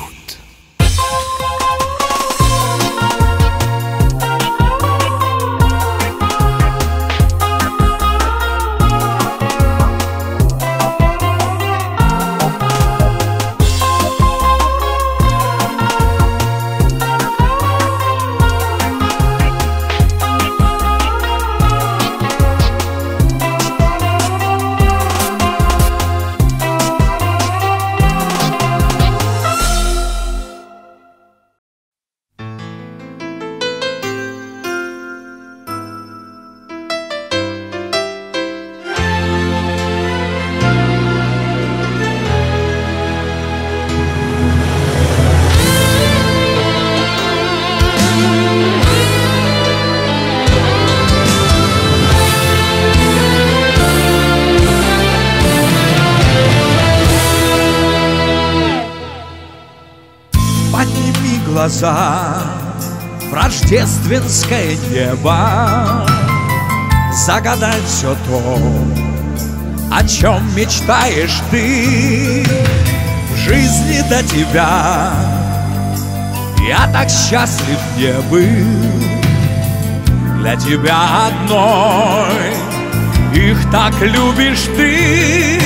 Глаза в рождественское небо, загадать все то, о чем мечтаешь ты. В жизни до тебя я так счастлив не был, для тебя одной их так любишь ты.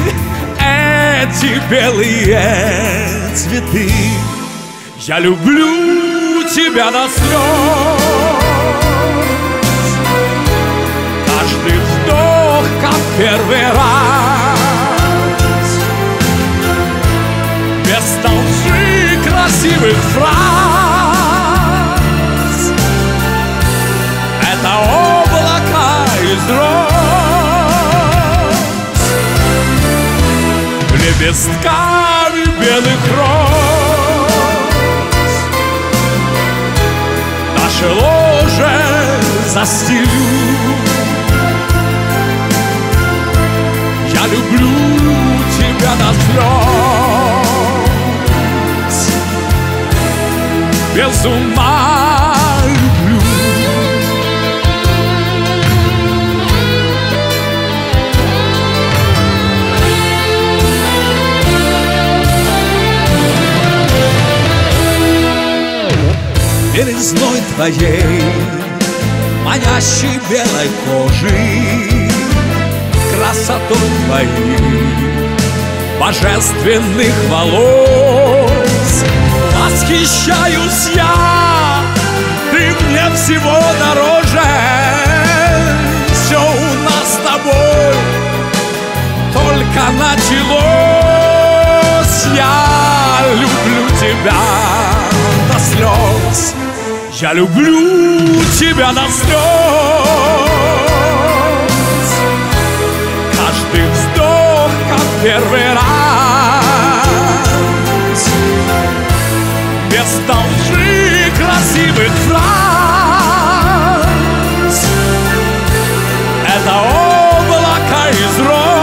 Эти белые цветы, я люблю тебя до слез. Каждый вздох, как первый раз, без толжи красивых фраз. Это облака из роз, лепестками белых роз. Наше ложе застелю. Я люблю тебя до слез, без ума люблю. Белизной твоей, манящей белой кожи, красотой твоей, божественных волос восхищаюсь я. Ты мне всего дороже, все у нас с тобой только началось. Я люблю тебя до слез, я люблю тебя до слез. Каждый вздох, как первый раз, без толжи красивых фраз. Это облака из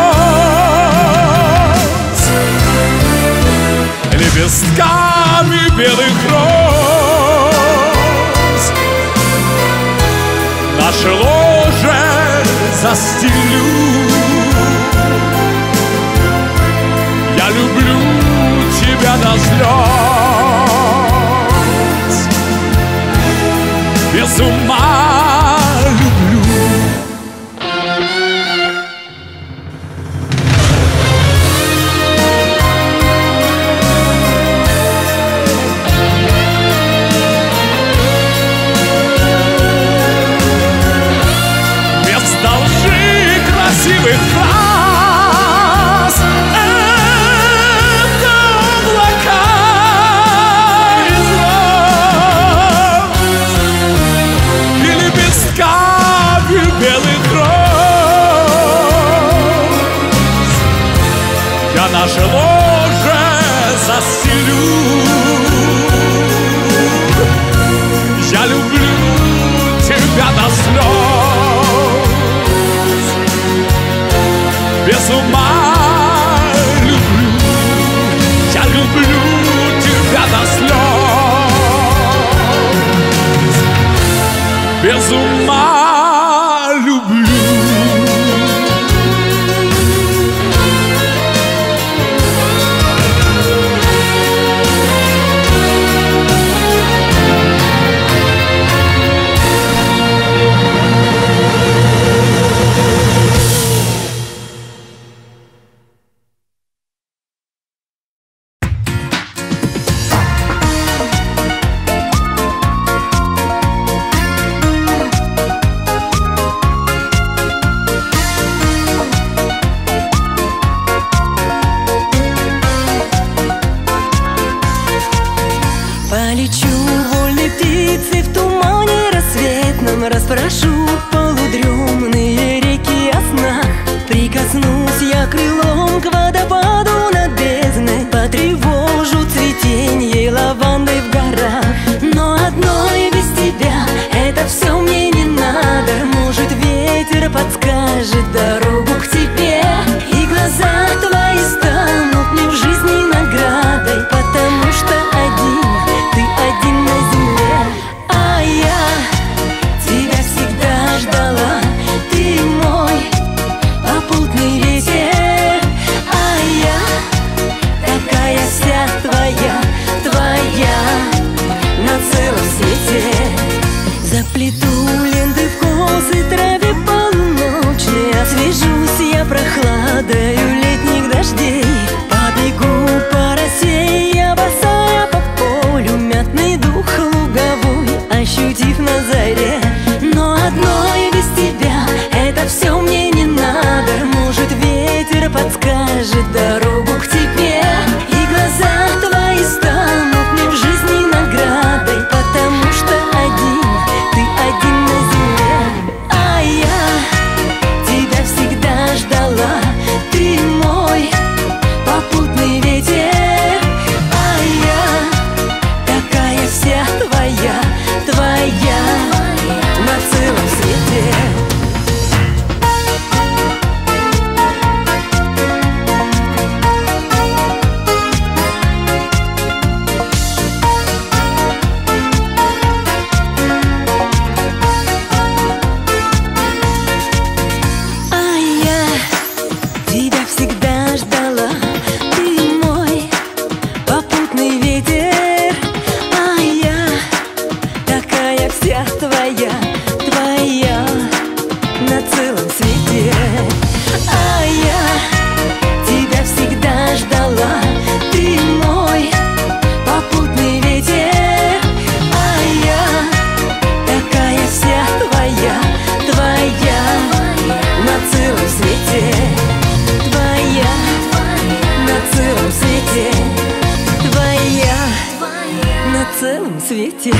роз, лепестками белых роз. Наше ложе застелю. Я люблю тебя до слез, без ума люблю. застелю. Я люблю тебя до слез, без ума люблю. Я люблю тебя до слез, без ума люблю. Распрошу полудремные реки о снах. Прикоснусь я крылом к водопаду над бездной, потревожу цветенье лаванды в горах. Но одной без тебя это все мне не надо. Может, ветер подскажет дорогу к тебе, и глаза твои станут мне в жизни наградой, потому что один, ты один на земле. А я ждала, ты мой попутный ветер, а я такая вся твоя, твоя на целом свете. Заплету ленты в косы траве полуночной, освежусь я прохладою летних дождей. Побегу по росе, я босая по полю, мятный дух луговой ощутив на заре. Но одной без тебя это все мне не надо. Может, ветер подскажет дорогу к тебе, и глаза твои станут мне в жизни наградой, потому что один, ты один на земле. А я тебя всегда ждала, ты мой попутный ветер, а я такая вся твоя, твоя на целом свете. А я тебя всегда ждала, ты мой попутный ветер, а я такая вся твоя, твоя на целом свете. А я тебя всегда ждала, ты мой попутный ветер, а я такая вся твоя, твоя на целом свете, твоя на целом свете, твоя на целом свете.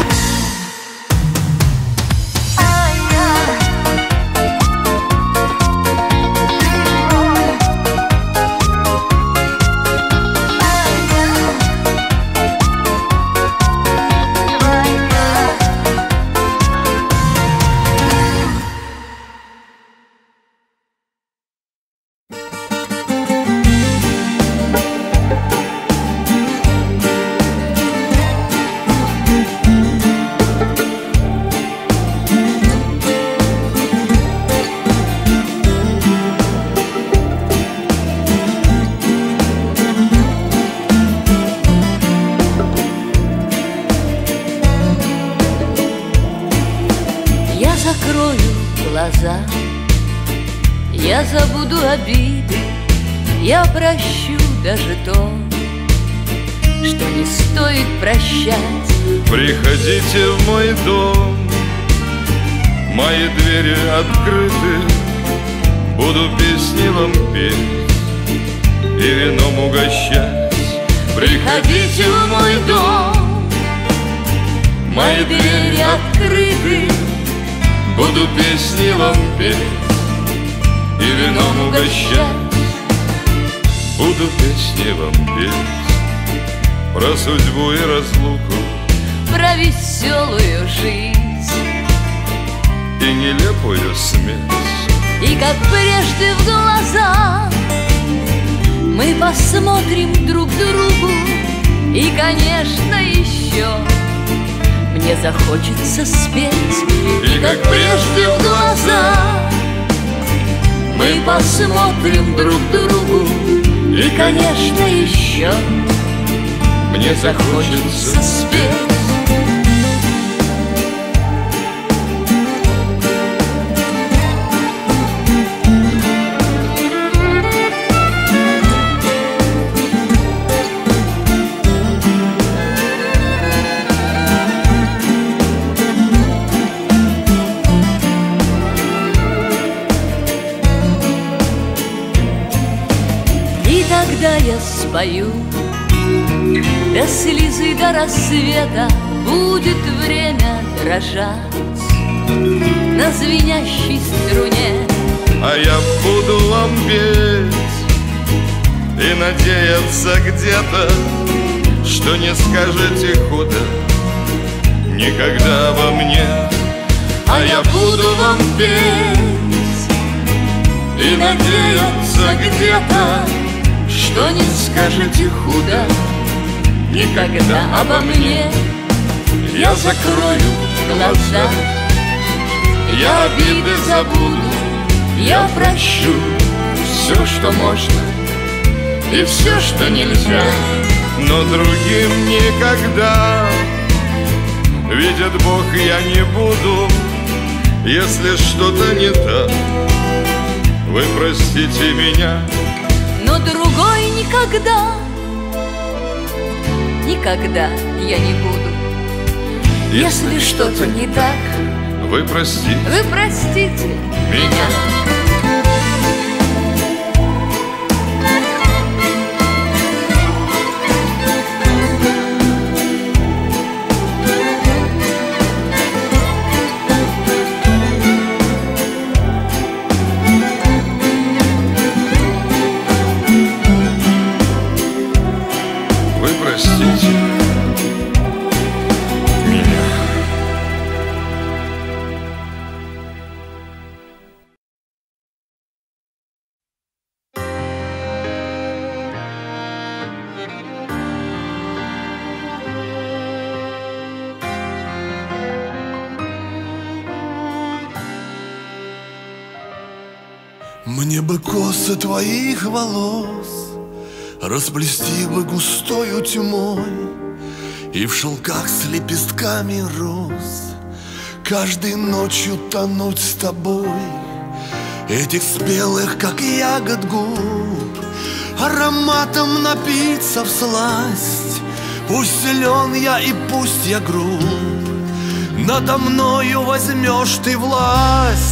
глаза. Я забуду обиды, я прощу даже то, что не стоит прощать. Приходите в мой дом, мои двери открыты, буду песни вам петь и вином угощать. Приходите в мой дом, мои двери открыты, буду песни вам петь и вином угощать. Буду песни вам петь про судьбу и разлуку, про веселую жизнь и нелепую смерть. И как прежде в глаза мы посмотрим друг другу, и, конечно, еще мне захочется спеть. И как прежде в глаза мы посмотрим друг другу, и, конечно, еще мне захочется спеть. Когда я спою до слезы, до рассвета, будет время дрожать на звенящей струне. А я буду вам петь и надеяться где-то, что не скажете худо никогда обо мне. А я буду вам петь и надеяться где-то, что не скажете худо никогда обо мне. Я закрою глаза, я обиды забуду, я прощу все, что можно, и все, что нельзя. Но другим никогда, видит Бог, я не буду. Если что-то не так, вы простите меня. Но другой никогда, никогда я не буду. Если, Если что-то не так, вы простите, вы простите меня. Мне бы косы твоих волос расплести бы густою тьмой, и в шелках с лепестками роз каждой ночью тонуть с тобой. Этих спелых, как ягод, губ ароматом напиться всласть. Пусть силен я и пусть я груб, надо мною возьмешь ты власть.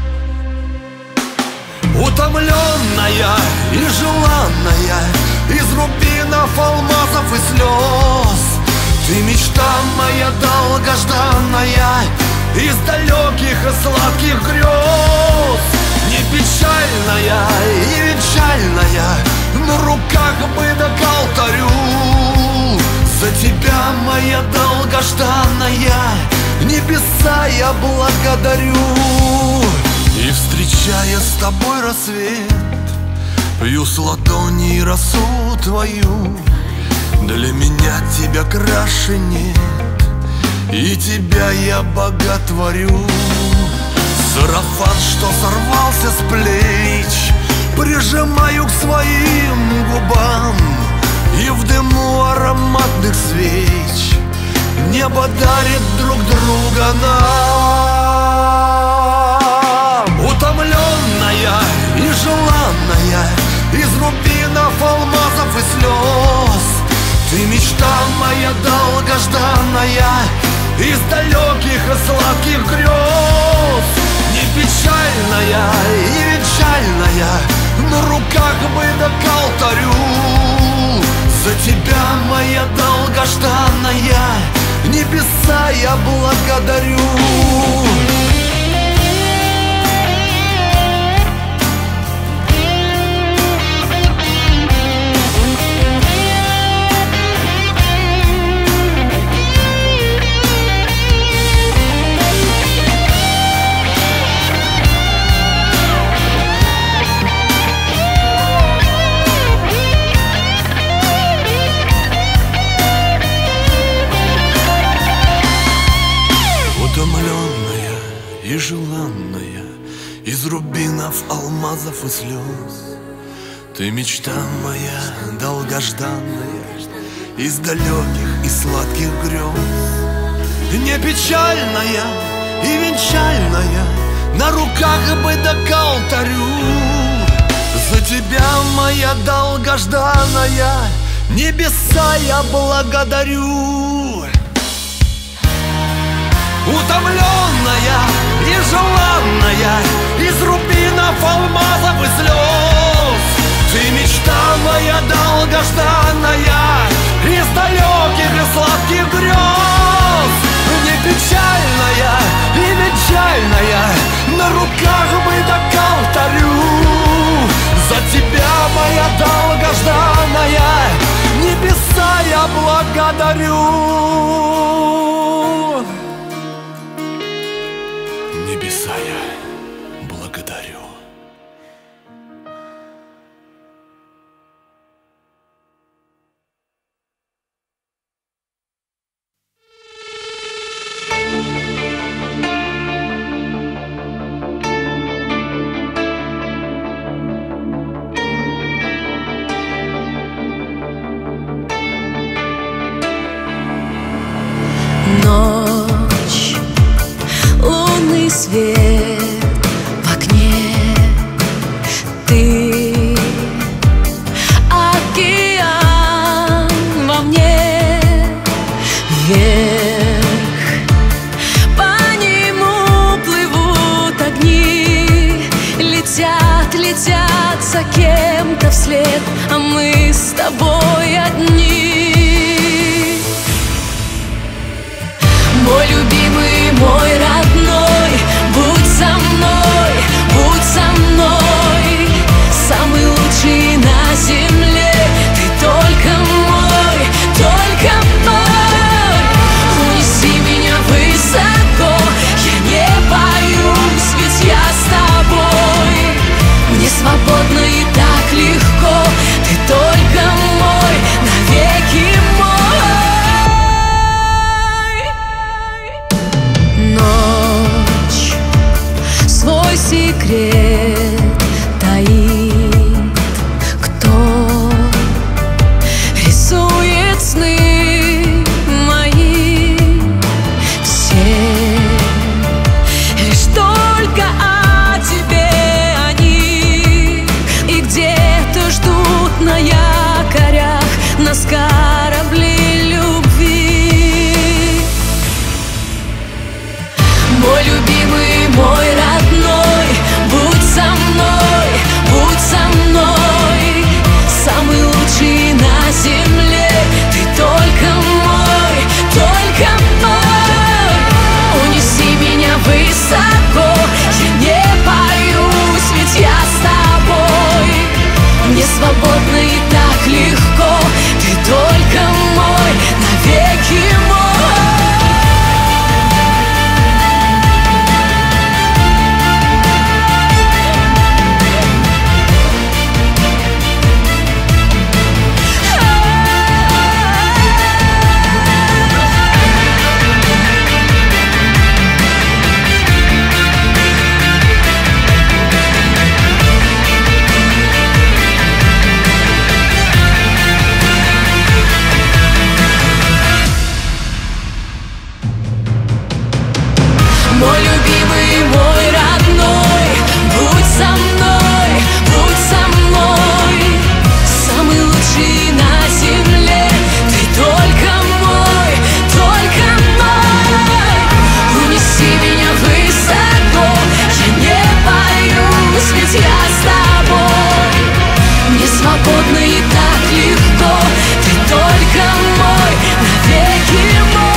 Утомленная и желанная, из рубинов, алмазов и слез, ты мечта моя долгожданная, из далеких и сладких грез. Не печальная и венчальная, на руках бы да к алтарю. За тебя, моя долгожданная, небеса я благодарю. И встречая с тобой рассвет, пью с ладони росу твою. Для меня тебя краше нет, и тебя я боготворю. Сарафан, что сорвался с плеч, прижимаю к своим губам, и в дыму ароматных свеч небо дарит друг друга нам. Утомленная и желанная, из рубинов, алмазов и слез, ты мечта моя долгожданная, из далеких и сладких грез. Не печальная и венчальная, на руках бы да к алтарю. За тебя, моя долгожданная, небеса я благодарю. рубинов, алмазов и слез. Ты мечта моя долгожданная, из далеких и сладких грез. Не печальная и венчальная, на руках бы да к алтарю. За тебя, моя долгожданная, небеса я благодарю. Утомленная и желанная, из рубинов, алмазов и слез. Ты мечта моя долгожданная, из далеких и сладких грез. Не печальная и венчальная, на руках бы да к алтарю. За тебя, моя долгожданная, небеса я благодарю. Небеса я благодарю. Ночь, лунный свет в окне, ты океан во мне, вверх по нему плывут огни, летят, летят за кем-то вслед, а мы с тобой одни. Мой любимый, мой родной, будь со мной, будь со мной. Самый лучший на земле, ты только мой, только мой. Унеси меня высоко, я не боюсь, ведь я с тобой. Мне свободно и так легко, ты только мой, навеки мой. Свой секрет таит, кто рисует сны мои. Все лишь только о тебе они, и где-то ждут на якорях нас корабли любви. Мой любимый, мой родной, будь со мной, будь со мной. Самый лучший на земле, ты только мой, только мой. Унеси меня высоко, я не боюсь, ведь я с тобой. Мне свободно и так легко, ты только мой, навеки мой. Мой любимый, мой родной, будь со мной, будь со мной. Самый лучший на земле, ты только мой, только мой. Унеси меня высоко, я не боюсь, ведь я с тобой. Мне свободно и так легко, ты только мой, навеки мой.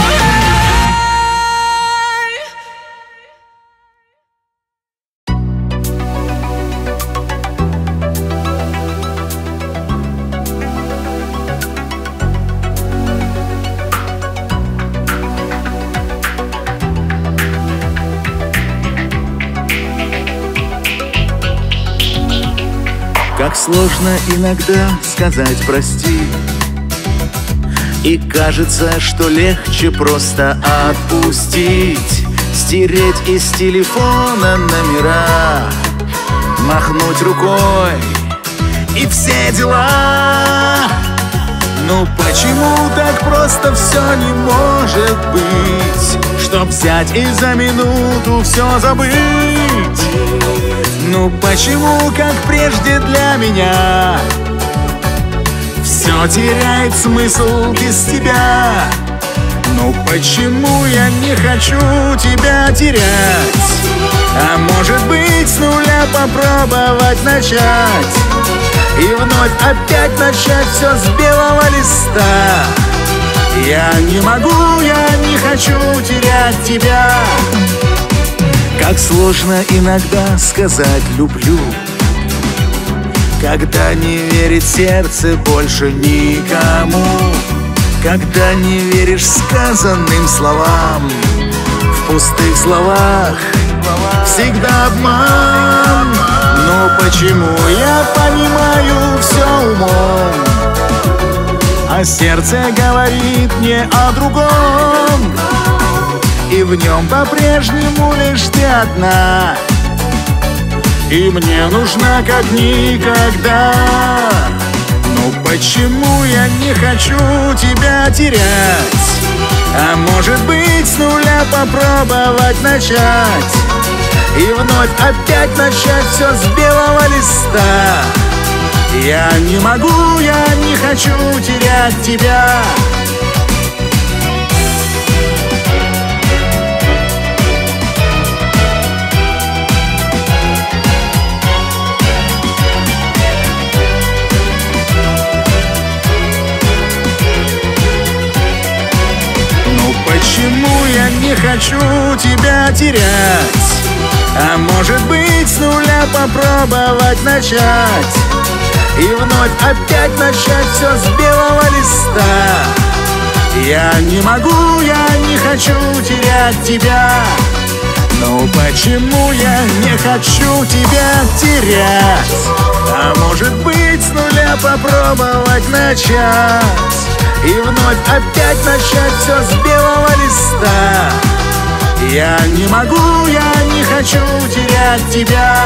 Как сложно иногда сказать прости, и кажется, что легче просто отпустить, стереть из телефона номера махнуть рукой и все дела. Ну почему так просто все не может быть, чтоб взять и за минуту все забыть? Ну почему, как прежде для меня, все теряет смысл без тебя? Ну почему я не хочу тебя терять? А может быть с нуля попробовать начать и вновь опять начать все с белого листа? Я не могу, я не хочу терять тебя. Как сложно иногда сказать «люблю», когда не верит сердце больше никому, когда не веришь сказанным словам. В пустых словах всегда обман. Но почему я понимаю все умом, а сердце говорит мне о другом, и в нем по-прежнему лишь ты одна, и мне нужна как никогда. Ну почему я не хочу тебя терять? А может быть с нуля попробовать начать и вновь опять начать все с белого листа? Я не могу, я не хочу терять тебя. Почему я не хочу тебя терять? А может быть с нуля попробовать начать и вновь опять начать все с белого листа? Я не могу, я не хочу терять тебя. Ну почему я не хочу тебя терять? А может быть с нуля попробовать начать и вновь опять начать все с белого листа? Я не могу, я не хочу терять тебя.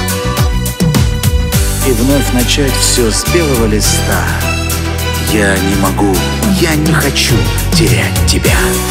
И вновь начать все с белого листа. Я не могу, я не хочу терять тебя.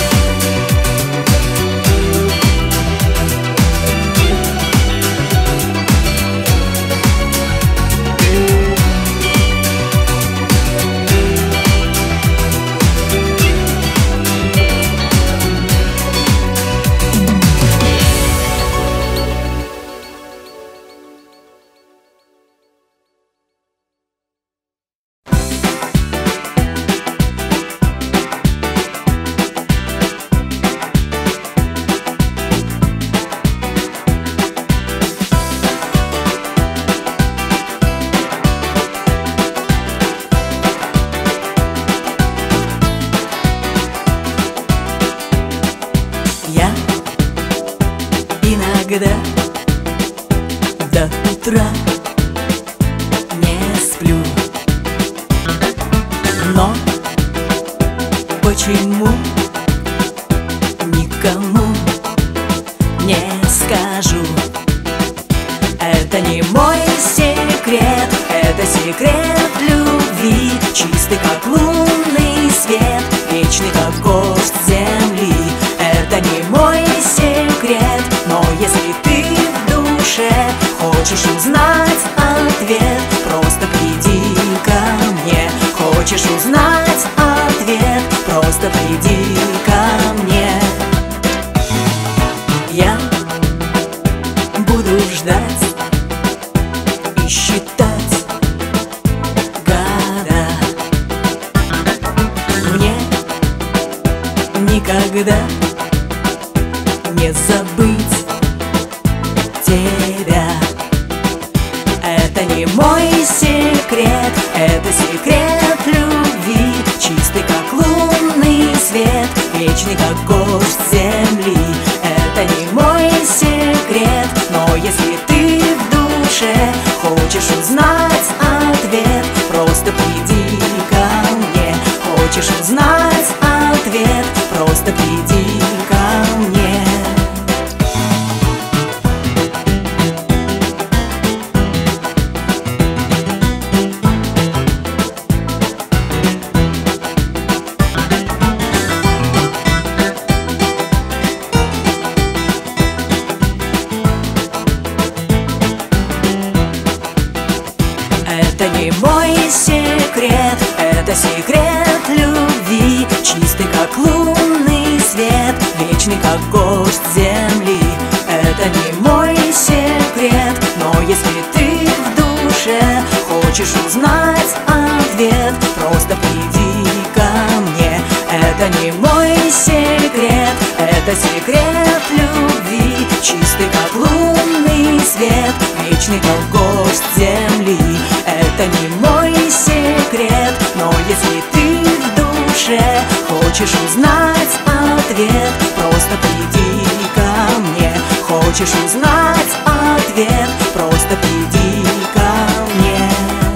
Иногда до утра не сплю, но почему никому не скажу? Это не мой секрет, это секрет любви, чистый как лунный свет, вечный как гость земли. Это не мой секрет, но если ты в душе хочешь узнать ответ, просто приди ко мне. Хочешь узнать ответ, просто приди ко мне. Я буду ждать и считать года. Мне никогда не забыть тебя. Это не мой секрет, это секрет любви, чистый как лунный свет, вечный как гость земли. Это не мой секрет, но если ты в душе хочешь узнать ответ, просто приди ко мне. Хочешь узнать ответ, просто приди ко мне. Это секрет любви, чистый как лунный свет, вечный как гость земли. Это не мой секрет, но если ты в душе хочешь узнать ответ, просто приди ко мне. Это не мой секрет, это секрет любви, чистый как лунный свет, вечный как гость земли. Это не мой секрет, но если ты в душе хочешь узнать ответ, просто приди ко мне. Хочешь узнать ответ, просто приди ко мне.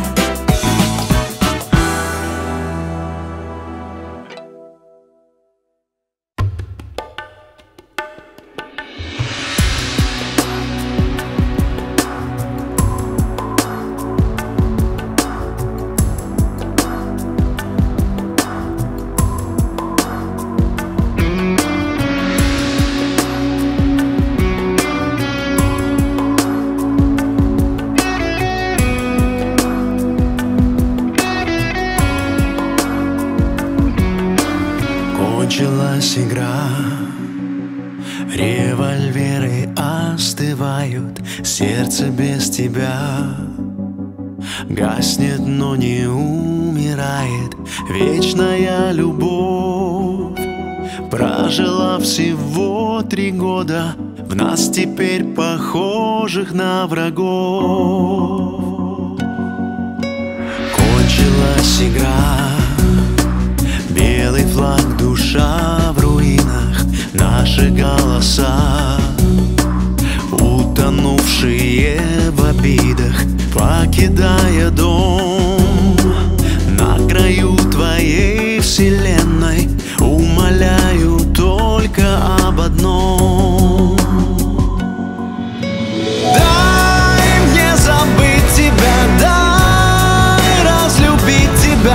Кончилась игра, револьверы остывают, сердце без тебя гаснет, но не умирает. Вечная любовь прожила всего три года, в нас теперь похожих на врагов. Кончилась игра, белый флаг, душа в руинах, наши голоса, утонувшие в обидах, покидая дом. На краю твоей вселенной умоляю только об одном. Дай мне забыть тебя, дай разлюбить тебя.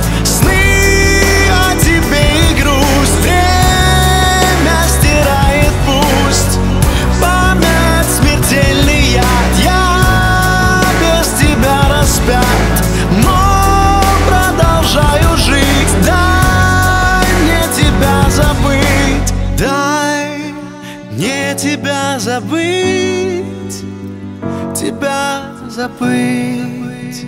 Но продолжаю жить. Дай мне тебя забыть. Дай мне тебя забыть. Тебя забыть.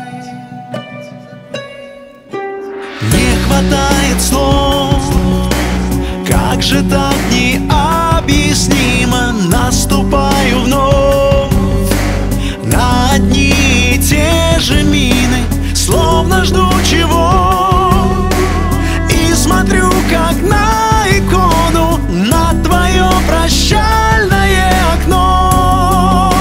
Не хватает слов. Как же так необъяснимо наступаю вновь на одни и те же мины, словно жду чего. И смотрю, как на икону, на твое прощальное окно.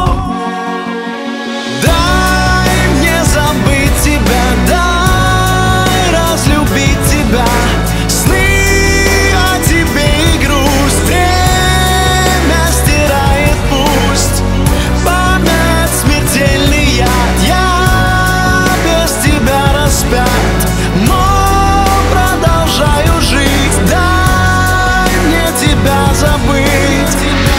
Дай мне забыть тебя, дай разлюбить тебя. Сны о тебе и грусть, время стирает пусть. Память смертельный яд, я без тебя распят, но продолжаю жить. Дай мне тебя забыть.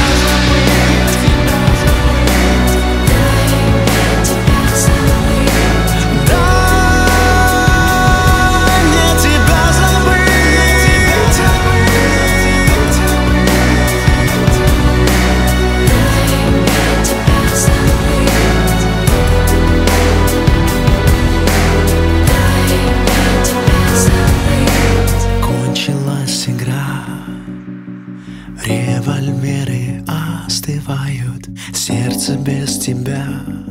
Дай мне тебя забыть. Кончилась игра, револьверы остывают, сердце без тебя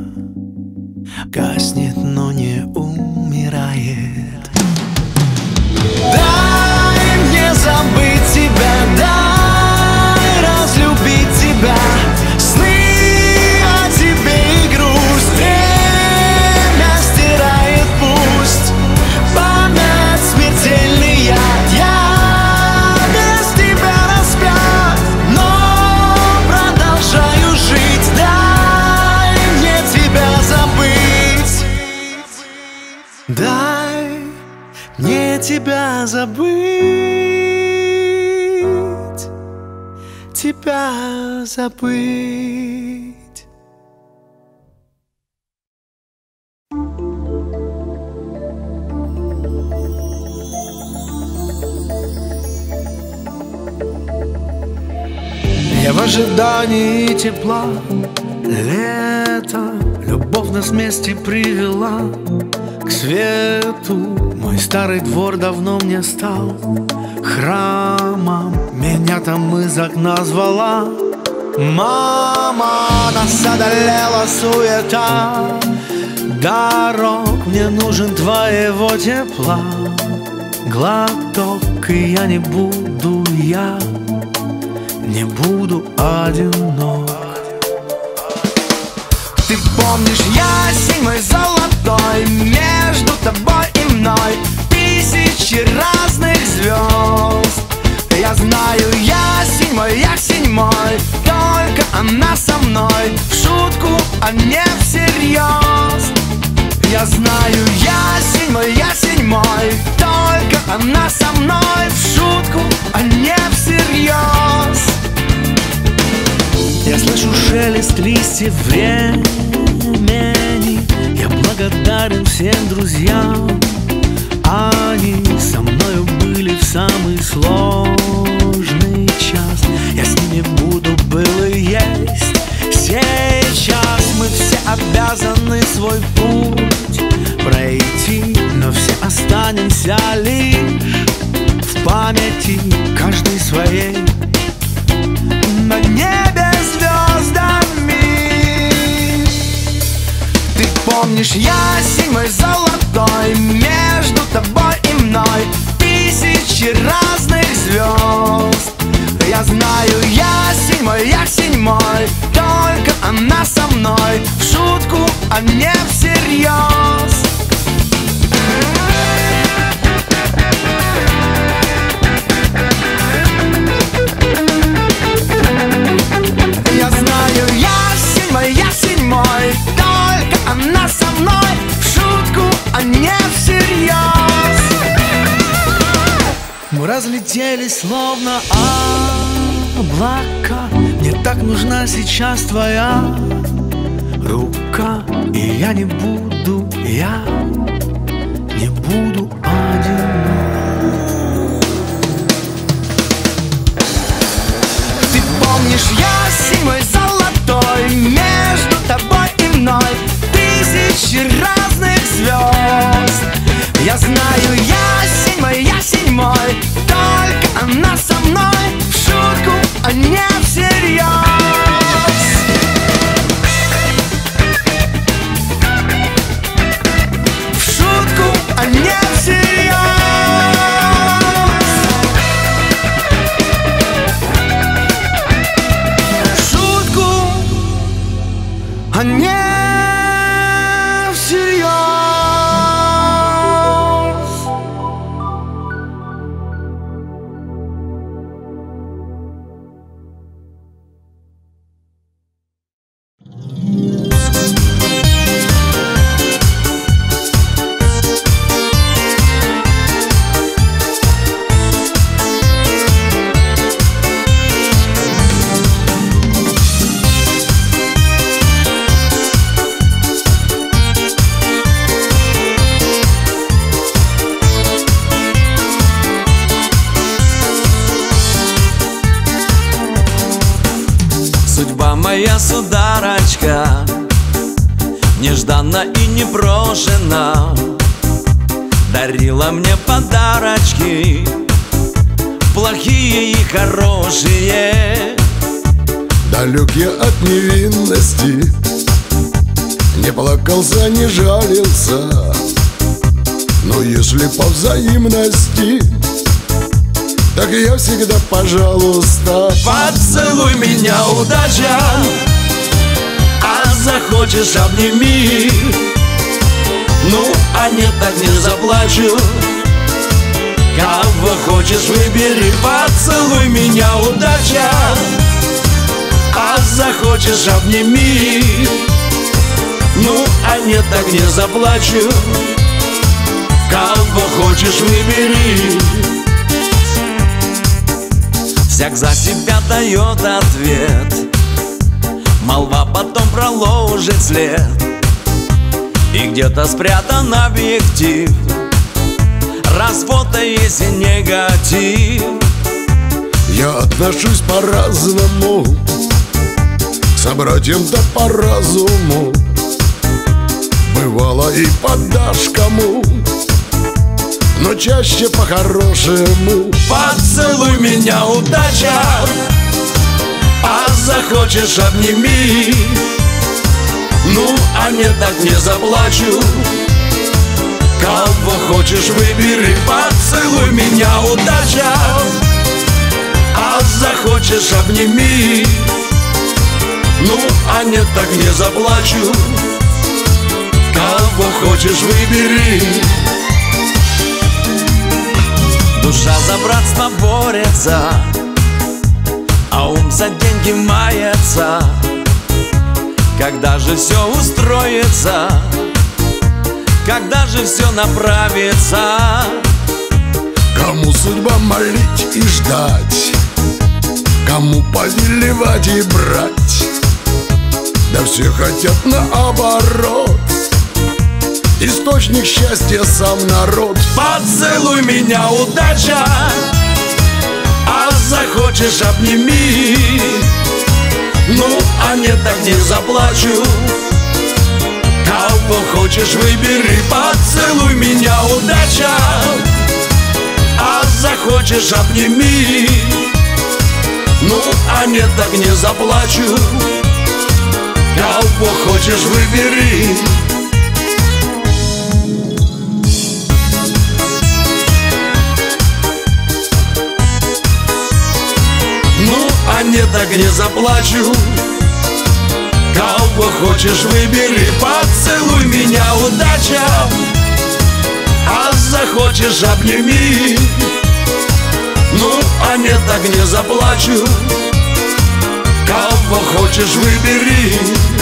гаснет, но не умирает. Дай мне забыть тебя, дай разлюбить тебя. Сны о тебе и грусть, время стирает пусть. Память смертельный яд, я без тебя распят, но продолжаю жить. Дай мне тебя забыть. Дай мне тебя забыть. Тебя забыть. в ожидании тепла. Лето, любовь нас вместе привела к свету. Мой старый двор давно мне стал храмом. Меня там из окна звала мама. Нас одолела суета дорог, мне нужен твоего тепла. Глоток, и я не буду, я не буду одинок. Ты помнишь ясень мой золотой, между тобой и мной тысячи разных звезд. Я знаю, ясень мой, ясень мой, только она со мной, в шутку, а не всерьез. Я знаю, ясень мой, ясень мой, только она со мной, в шутку, а не всерьез. Я слышу шелест листьев времени. Я благодарен всем друзьям. Они со мною были в самый сложный час. Я с ними буду, был и есть. Сейчас мы все обязаны свой путь пройти, но все останемся лишь в памяти, каждый своей на небе звездами. Ты помнишь ясень мой золотой, между тобой и мной тысячи разных звезд. Я знаю, ясень мой, ясень мой, только она со мной, в шутку, а не всерьез. Я знаю, ясень мой, ясень мой, только она со мной, в шутку, а не всерьез. Мы разлетелись словно облака. Мне так нужна сейчас твоя рука. И я не буду, я не буду одинок. Ты помнишь ясень мой золотой, между тобой и мной тысячи разных звезд. Я знаю, ясень мой, ясень мой, только она со мной, в шутку, а не всерьез. В шутку, а не всерьез. В шутку, а не всерьез. Моя сударочка нежданно и непрошена дарила мне подарочки, плохие и хорошие. Далек я от невинности, не плакался, не жалился, но если по взаимности, так я всегда, пожалуйста. Поцелуй меня, удача, а захочешь, обними. Ну, а нет, так не заплачу. Кого хочешь, выбери. Поцелуй меня, удача, а захочешь, обними. Ну, а нет, так не заплачу. Кого хочешь, выбери. Всяк за себя дает ответ, молва потом проложит след, и где-то спрятан объектив, раз фото есть и негатив. Я отношусь по-разному к собратьям-то по разуму. Бывало и подашь кому, но чаще по-хорошему. Поцелуй меня, удача, а захочешь обними. Ну, а не так не заплачу. Кого хочешь выбери. Поцелуй меня, удача, а захочешь обними. Ну, а не так не заплачу. Кого хочешь выбери. Душа за братство борется, а ум за деньги мается. Когда же все устроится, когда же все направится? Кому судьба молить и ждать, кому повелевать и брать, да все хотят наоборот. Источник счастья сам народ. Поцелуй меня, удача, а захочешь обними. Ну, а не так не заплачу. Кого хочешь выбери. Поцелуй меня, удача, а захочешь обними. Ну, а не так не заплачу. Кого хочешь выбери. Ну, а не так не заплачу. Кого хочешь выбери. Поцелуй меня, удача, а захочешь обними. Ну, а не так не заплачу. Кого хочешь выбери.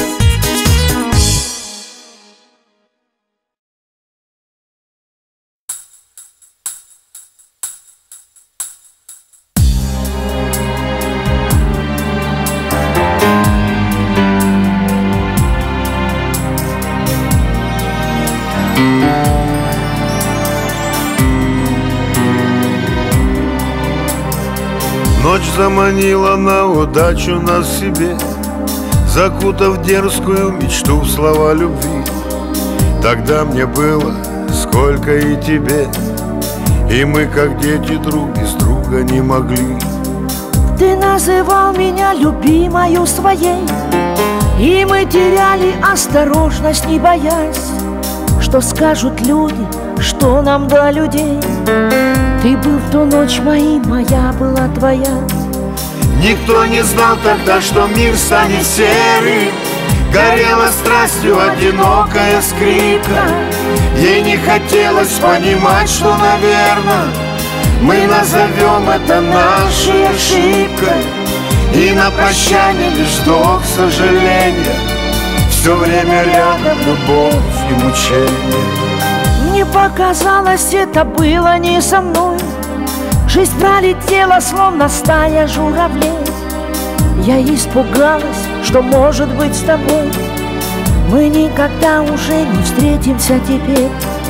Ночь заманила на удачу нас в себе, закутав дерзкую мечту в слова любви. Тогда мне было сколько и тебе, и мы как дети друг без друга не могли. Ты называл меня любимою своей, и мы теряли осторожность, не боясь, что скажут люди, что нам до людей. Ты был в ту ночь моим, моя была твоя. Никто не знал тогда, что мир станет серым. Горела страстью одинокая скрипка. Ей не хотелось понимать, что, наверное, мы назовем это нашей ошибкой. И на прощание лишь вздох сожаления. Все время рядом любовь и мучение. Мне показалось, это было не со мной. Жизнь пролетела, словно стая журавлей. Я испугалась, что может быть с тобой мы никогда уже не встретимся теперь.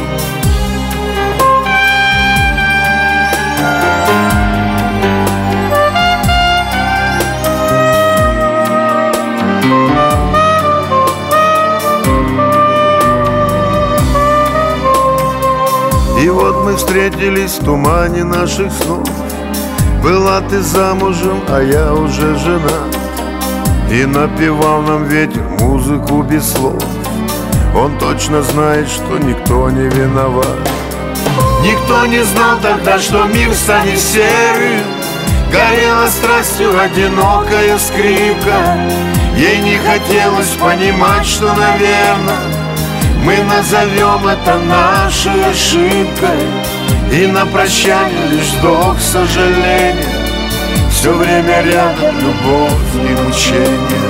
И вот мы встретились в тумане наших снов. Была ты замужем, а я уже женат. И напевал нам ветер музыку без слов. Он точно знает, что никто не виноват. Никто не знал тогда, что мир станет серым. Горела страстью одинокая скрипка. Ей не хотелось понимать, что, наверное, мы назовем это нашей ошибкой. И на прощание лишь вздох сожаления. Все время рядом любовь и мучение.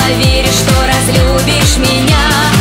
поверишь, что разлюбишь меня.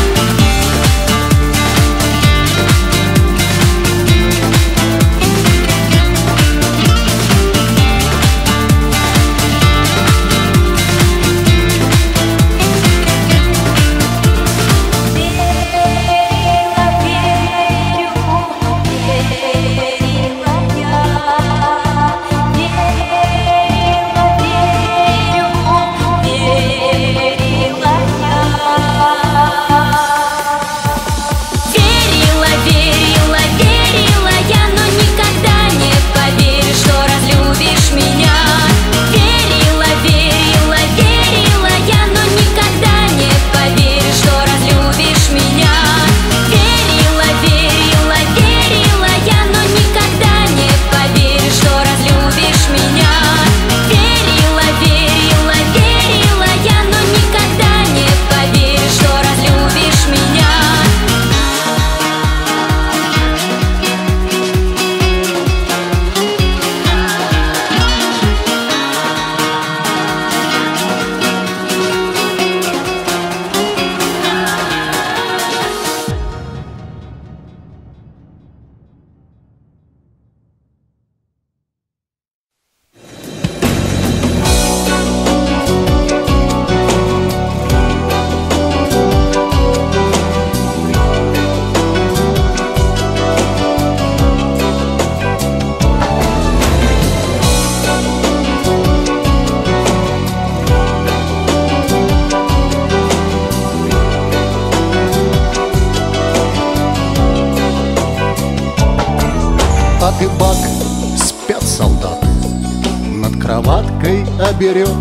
Оберег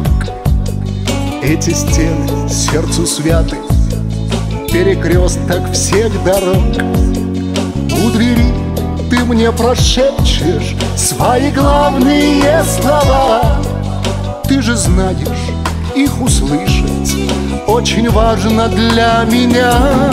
эти стены сердцу святы, перекресток всех дорог. У двери ты мне прошепчешь свои главные слова. Ты же знаешь, их услышать очень важно для меня.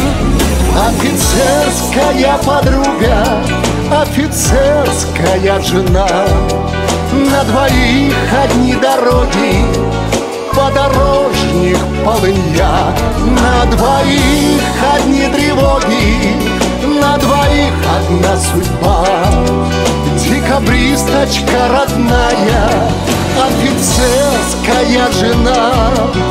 Офицерская подруга, офицерская жена, на двоих одни дороги, подорожник полынья. На двоих одни тревоги, на двоих одна судьба. Декабристочка родная, офицерская жена.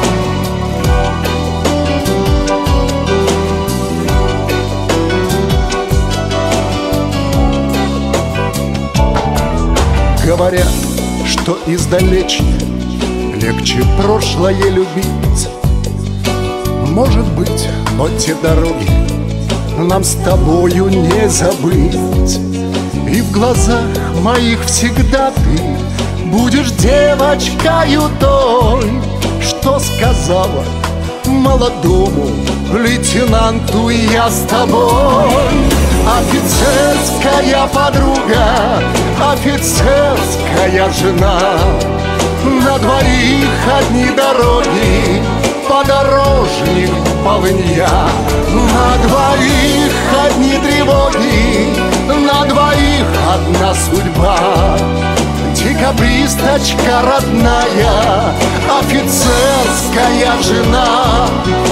Говорят, что издалече легче прошлое любить. Может быть, но те дороги нам с тобою не забыть. И в глазах моих всегда ты будешь девочкою той, что сказала молодому лейтенанту: я с тобой. Офицерская подруга, офицерская жена, на двоих одни дороги, подорожник полынья. На двоих одни тревоги, на двоих одна судьба. Декабристочка родная, офицерская жена.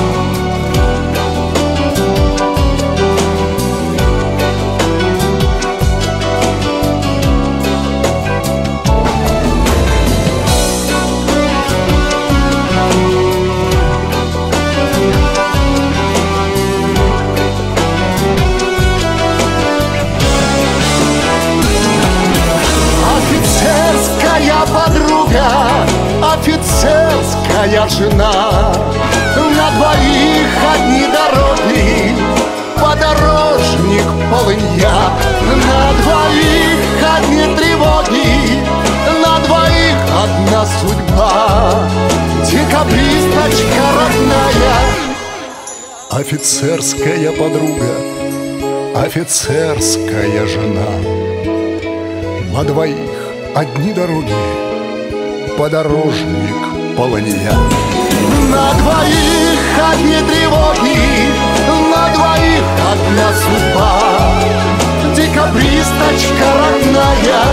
Подруга, офицерская жена, на двоих одни дороги, подорожник полынья. На двоих одни тревоги, на двоих одна судьба. Декабристочка родная, офицерская подруга, офицерская жена, на двоих одни дороги, подорожник полынья. На двоих одни тревоги, на двоих одна судьба. Декабристочка родная,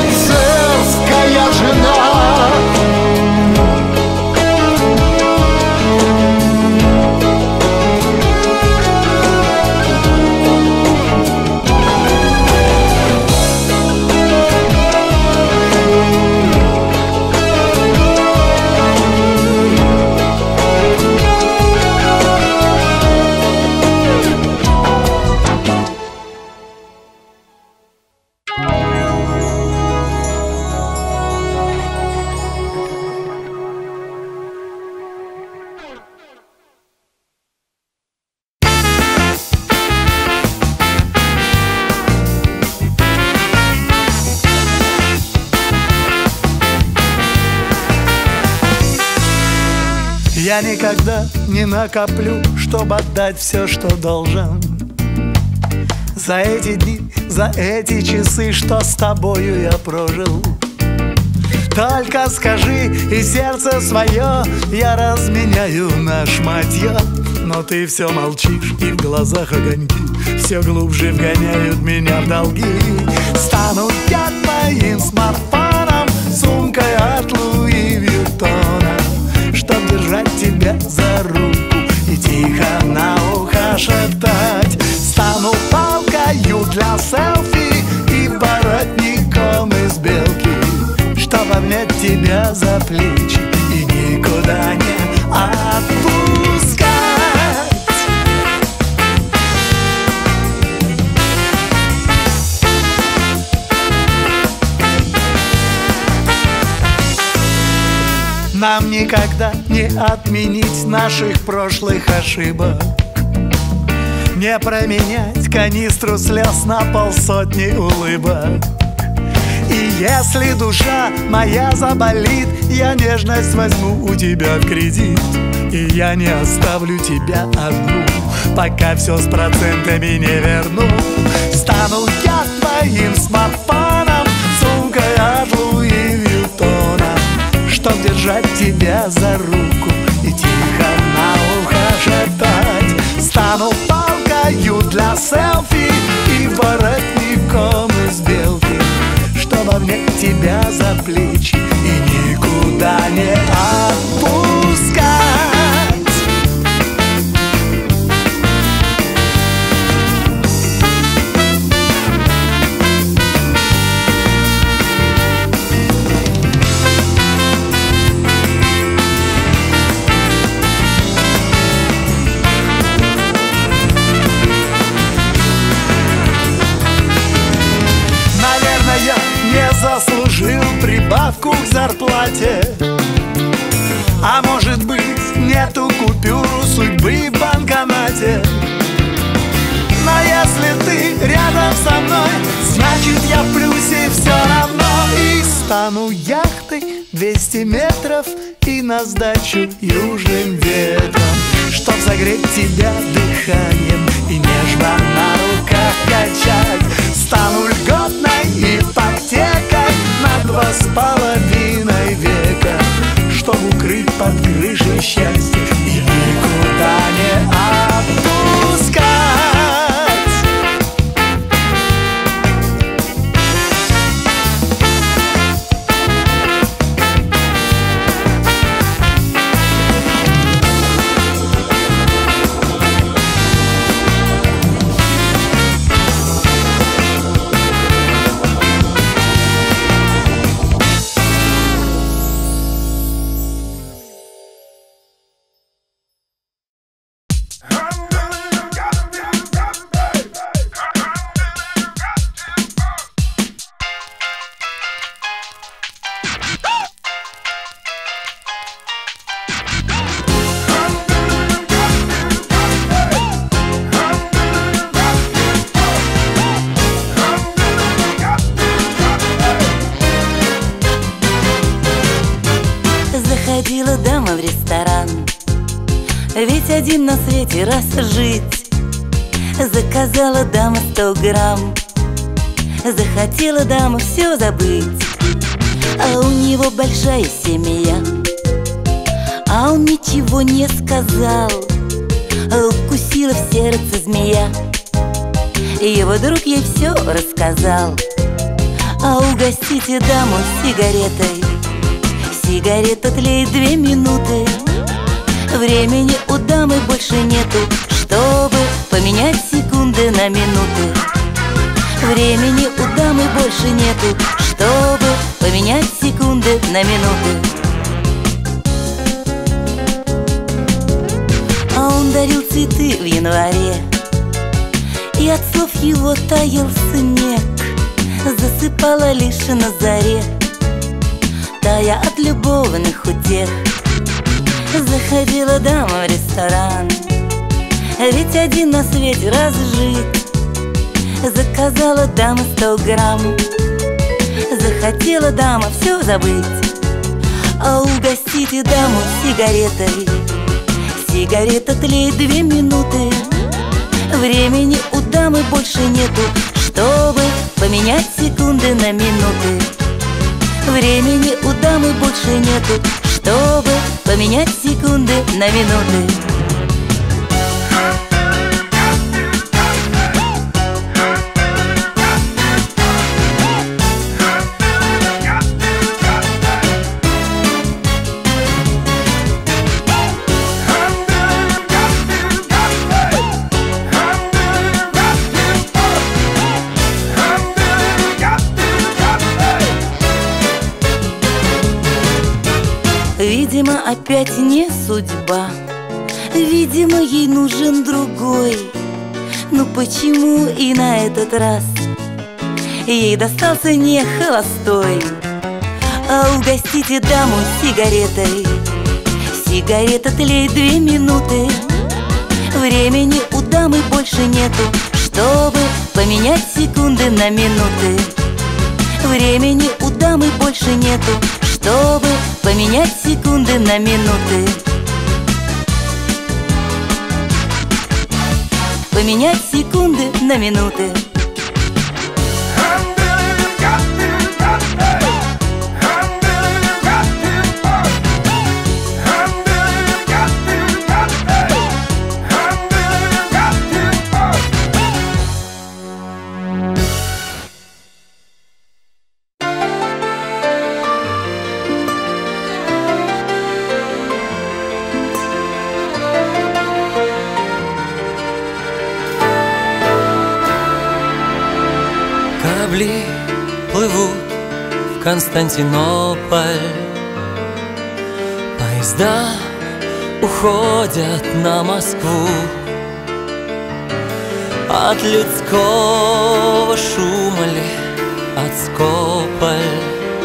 офицерская жена. Я никогда не накоплю, чтобы отдать все, что должен. За эти дни, за эти часы, что с тобою я прожил. Только скажи, и сердце свое я разменяю на шматье. Но ты все молчишь, и в глазах огоньки все глубже вгоняют меня в долги. Стану я твоим смартфоном, сумкой от Луи Вьютона, чтоб держать тебя за руку и тихо на ухо шептать. Стану палкою для селфи и воротником из белки, чтоб обнять тебя за плечи и никуда не отпускать. Нам никогда не отменить наших прошлых ошибок, не променять канистру слез на полсотни улыбок. И если душа моя заболит, я нежность возьму у тебя в кредит. И я не оставлю тебя одну, пока все с процентами не верну. Стану я твоим смартфоном, сумкой от Луи Вьютона, чтоб держать тебя за руку и тихо на ухо шептать. Стану палкою для селфи и воротником из белки, чтоб обнять тебя за плечи и никуда не отпускать. Заслужил прибавку к зарплате, а может быть, нету купюру судьбы в банкомате. Но если ты рядом со мной, значит я в плюсе все равно. И стану яхтой двести метров и на сдачу южным ветром, чтоб согреть тебя дыханием и нежно на руках качать. Стану льготной ипотекой на два с половиной века, чтоб укрыть под крышей счастья и никуда не отпускать. Заходила дама в ресторан, ведь один на свете раз жить. Заказала дама сто грамм, захотела дама все забыть. А у него большая семья, а он ничего не сказал. Укусила в сердце змея, его друг ей все рассказал. А угостите даму сигаретой, сигарета тлеет две минуты. Времени у дамы больше нету, чтобы поменять секунды на минуты. Времени у дамы больше нету, чтобы поменять секунды на минуты. А он дарил цветы в январе, и от слов его таял снег. Засыпала лишь на заре, тая от любовных утех. Заходила дама в ресторан, ведь один на свете раз жить. Заказала дама сто грамм, захотела дама все забыть. А угостите даму сигаретой, сигарета тлеет две минуты. Времени у дамы больше нету, чтобы поменять секунды на минуты. Времени у дамы больше нету, чтобы поменять секунды на минуты. Видимо, опять не судьба, видимо, ей нужен другой. Ну почему и на этот раз ей достался не холостой? А угостите даму сигаретой. Сигарета тлеет две минуты. Времени у дамы больше нету, чтобы поменять секунды на минуты. Времени у дамы больше нету, чтобы поменять секунды на минуты. Поменять секунды на минуты. Корабли плывут в Константинополь, поезда уходят на Москву. От людского шума ли, от скополь,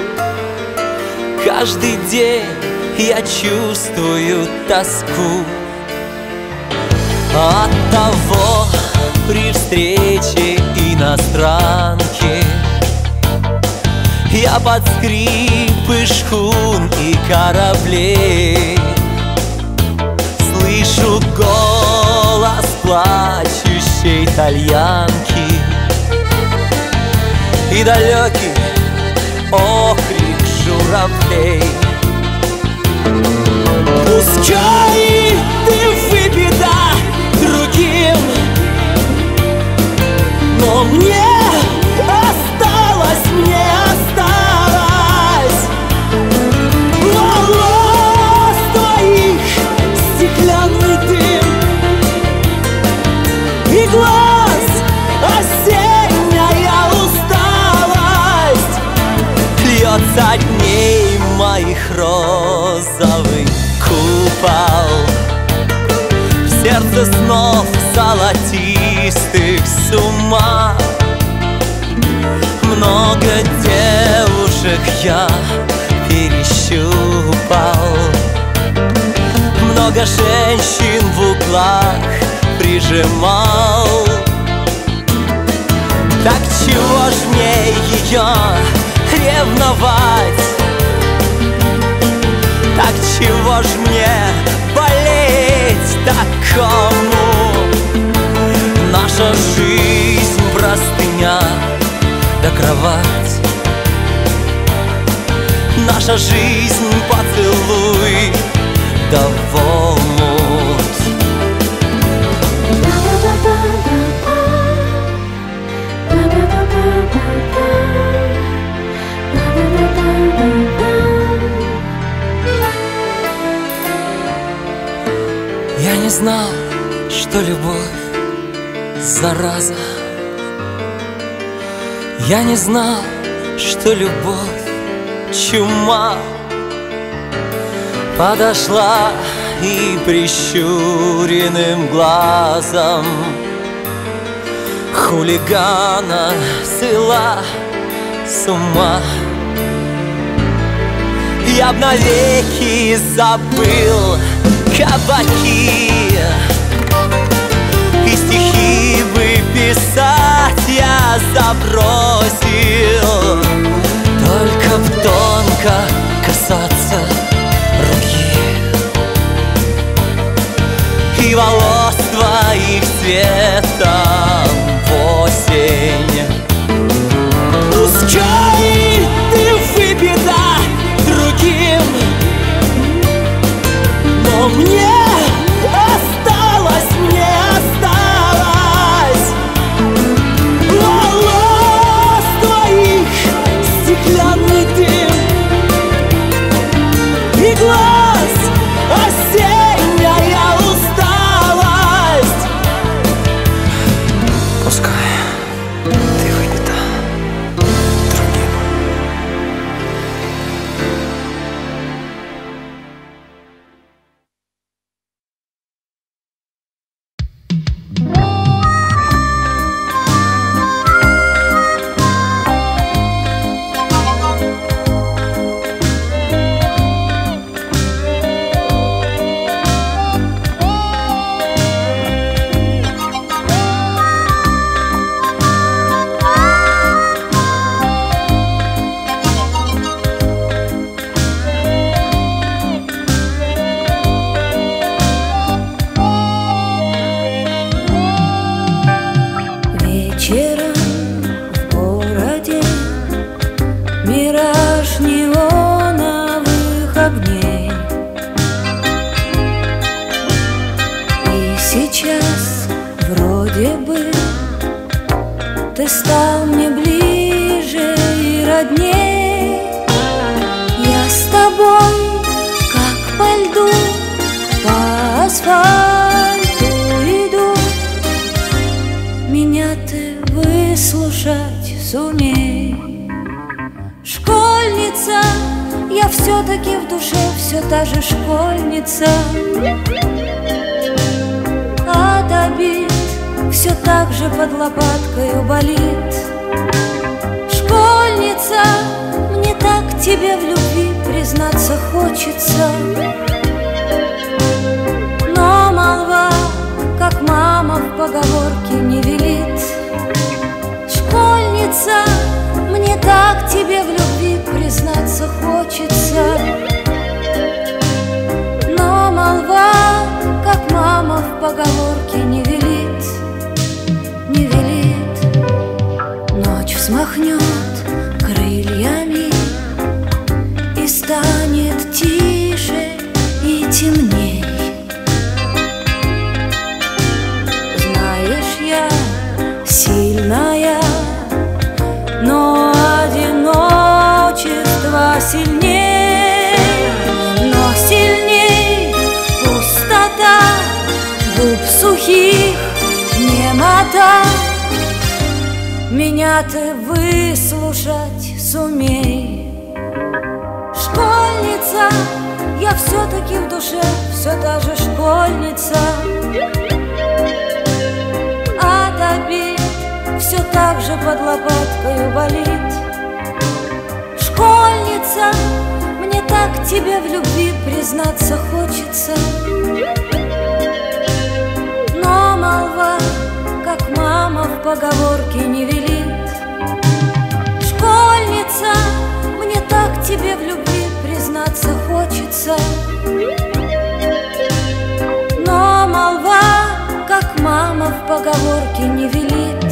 каждый день я чувствую тоску. От того при встрече иностранки я под скрипы шхун и кораблей слышу голос плачущей итальянки и далекий окрик журавлей. Пускай ты выпита другим, но мне осталось, мне осталось волос твоих стеклянный дым и глаз осенняя усталость. Льется дней моих розовый купол, в сердце снов золотистых с ума. Много девушек я перещупал, много женщин в углах прижимал. Так чего ж мне ее ревновать? Так чего ж мне болеть такому? Наша жизнь простыня да кровать, наша жизнь поцелуй да в омут. Я не знал, что любовь зараза. Я не знал, что любовь чума. Подошла и прищуренным глазом хулигана свела с ума. Я б навеки забыл кабаки и стихи бы писать я забросил, только б тонко касаться руки. рассветом в осень. Пускай ты выпита другим, но мне осталось, мне осталось волос твоих стеклянный дым и глаз осенняя усталость. Пускай ты выбита другим. Вечером в городе мираж неоновых огней. И сейчас вроде бы ты стал мне ближе и родней. Я с тобой, как по льду, по асфальту иду. Меня ты выслушать сумей. Школьница, я все-таки в душе все та же школьница. От обид все так же под лопаткою болит. Школьница, мне так тебе в любви признаться хочется. Но молва, как мама в поговорке, не велит. Школьница, мне так тебе в любви признаться хочется. Но молва, как мама в поговорке, не велит, не велит. Ночь взмахнет крыльями и станет тише и темней. Знаешь, я сильная, но одиночество сильней. Но сильней пустота губ сухих, немота. Меня ты выслушать сумей. Школьница, я все-таки в душе все та же школьница. От обид все так же под лопаткою болит. Школьница, мне так тебе в любви признаться хочется. Но молва, как мама в поговорке, не велит. Школьница, мне так тебе в любви признаться хочется. Но молва, как мама в поговорке, не велит.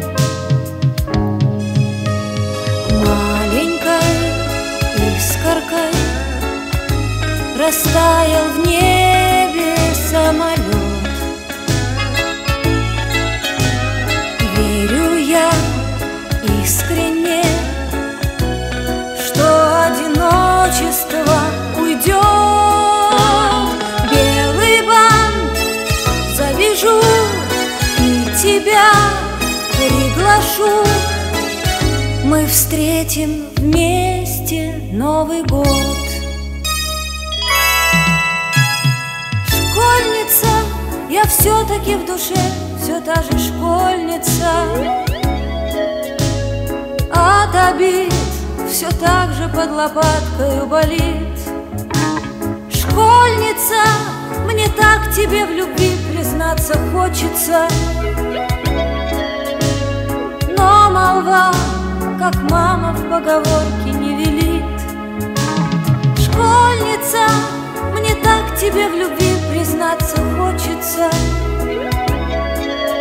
Маленькой искоркой растаял в небе самолет. Верю я искренне, что одиночество уйдет. Белый бант завяжу и тебя приглашу. Мы встретим вместе Новый год. Школьница, я все-таки в душе все та же школьница. От обид все так же под лопаткою болит. Школьница, мне так тебе в любви признаться хочется. Но молва, как мама в поговорке, не велит. Школьница, мне так тебе в любви признаться хочется.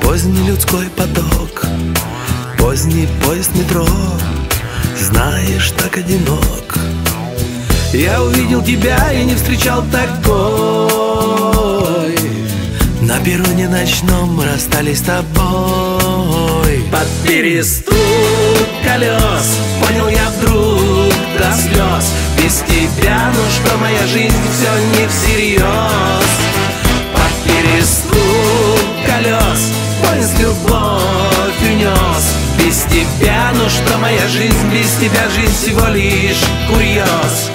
Поздний людской поток, поздний поезд метро, знаешь, так одинок. Я увидел тебя и не встречал такой. На перроне ночном мы расстались с тобой. Под перестук колес понял я вдруг до слез: без тебя, ну что, моя жизнь все не всерьез. Под перестук колес поезд любовь унес. Без тебя, ну что, моя жизнь, без тебя жизнь всего лишь курьез.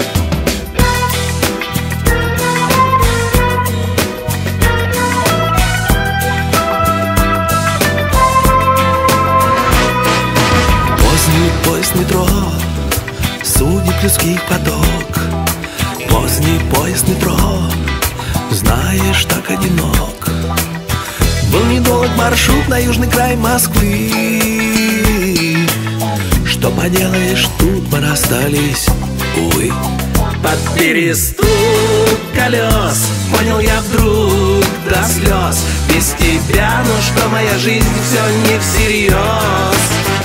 Поезд метро, судеб людских поток. Поздний поезд метро, знаешь, так одинок. Был недолг маршрут на южный край Москвы. Что поделаешь, тут мы расстались, увы. Под перестук колес понял я вдруг до слез: без тебя, ну что, моя жизнь все не всерьез.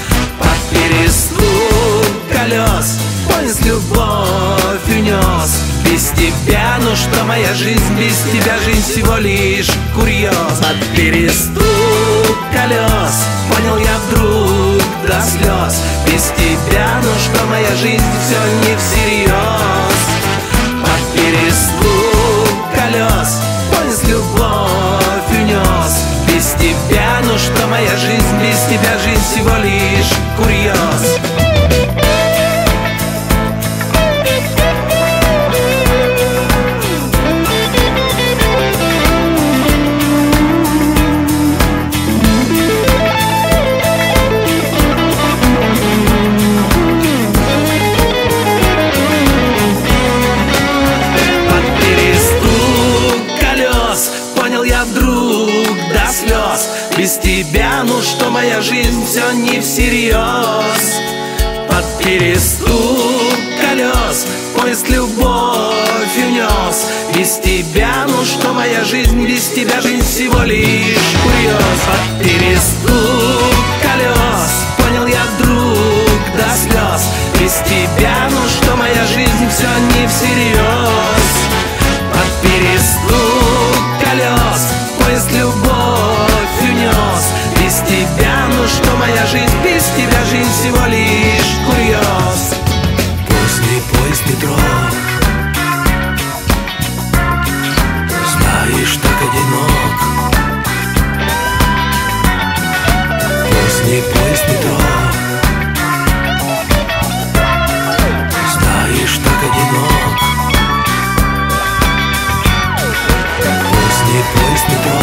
Перестук колес поезд любовь унес. Без тебя, ну что, моя жизнь, без тебя жизнь всего лишь курьез. Под перестук колес понял я вдруг до слез: без тебя, ну что, моя жизнь все не всерьез. Под перестук колес поезд любовь унес. Без тебя, ну что, моя жизнь, без тебя жизнь всего лишь курьез. Под перестук колес понял я вдруг до слез: без тебя, ну что, моя жизнь все не всерьез. Под перестук колес поезд любовь унес. Без тебя, ну что, моя жизнь, без тебя жизнь всего лишь курьез. Под перестук колес понял я вдруг до слез: без тебя, ну что, моя жизнь все не всерьез. Под перестук колес поезд любовь унес. Без тебя, ну что, моя жизнь, без тебя жизнь всего лишь курьез. Поздний поезд метро, знаешь, так одинок. Поздний поезд метро, знаешь, так одинок. Поздний поезд метро.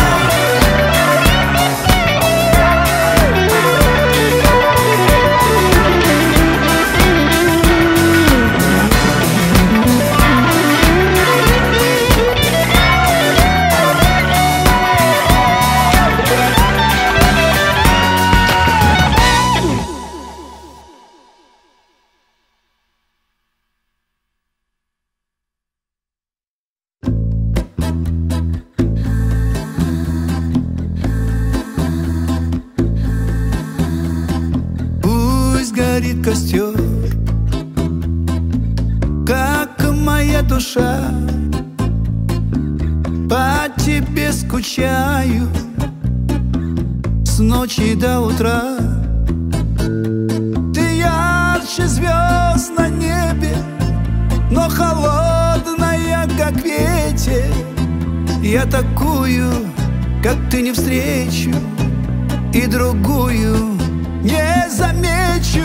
Горит костер, как моя душа. По тебе скучаю с ночи до утра. Ты ярче звезд на небе, но холодная, как ветер. Я такую, как ты, не встречу, и другую не замечу.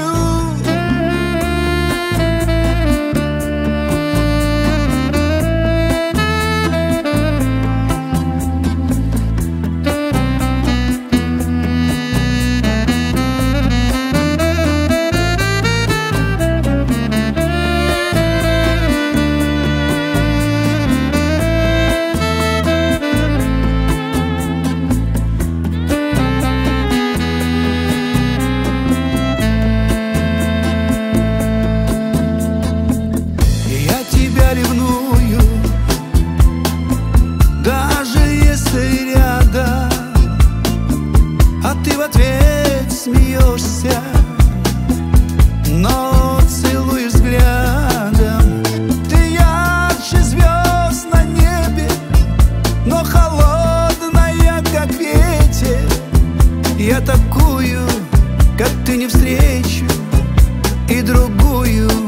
Я такую, как ты, не встречу, и другую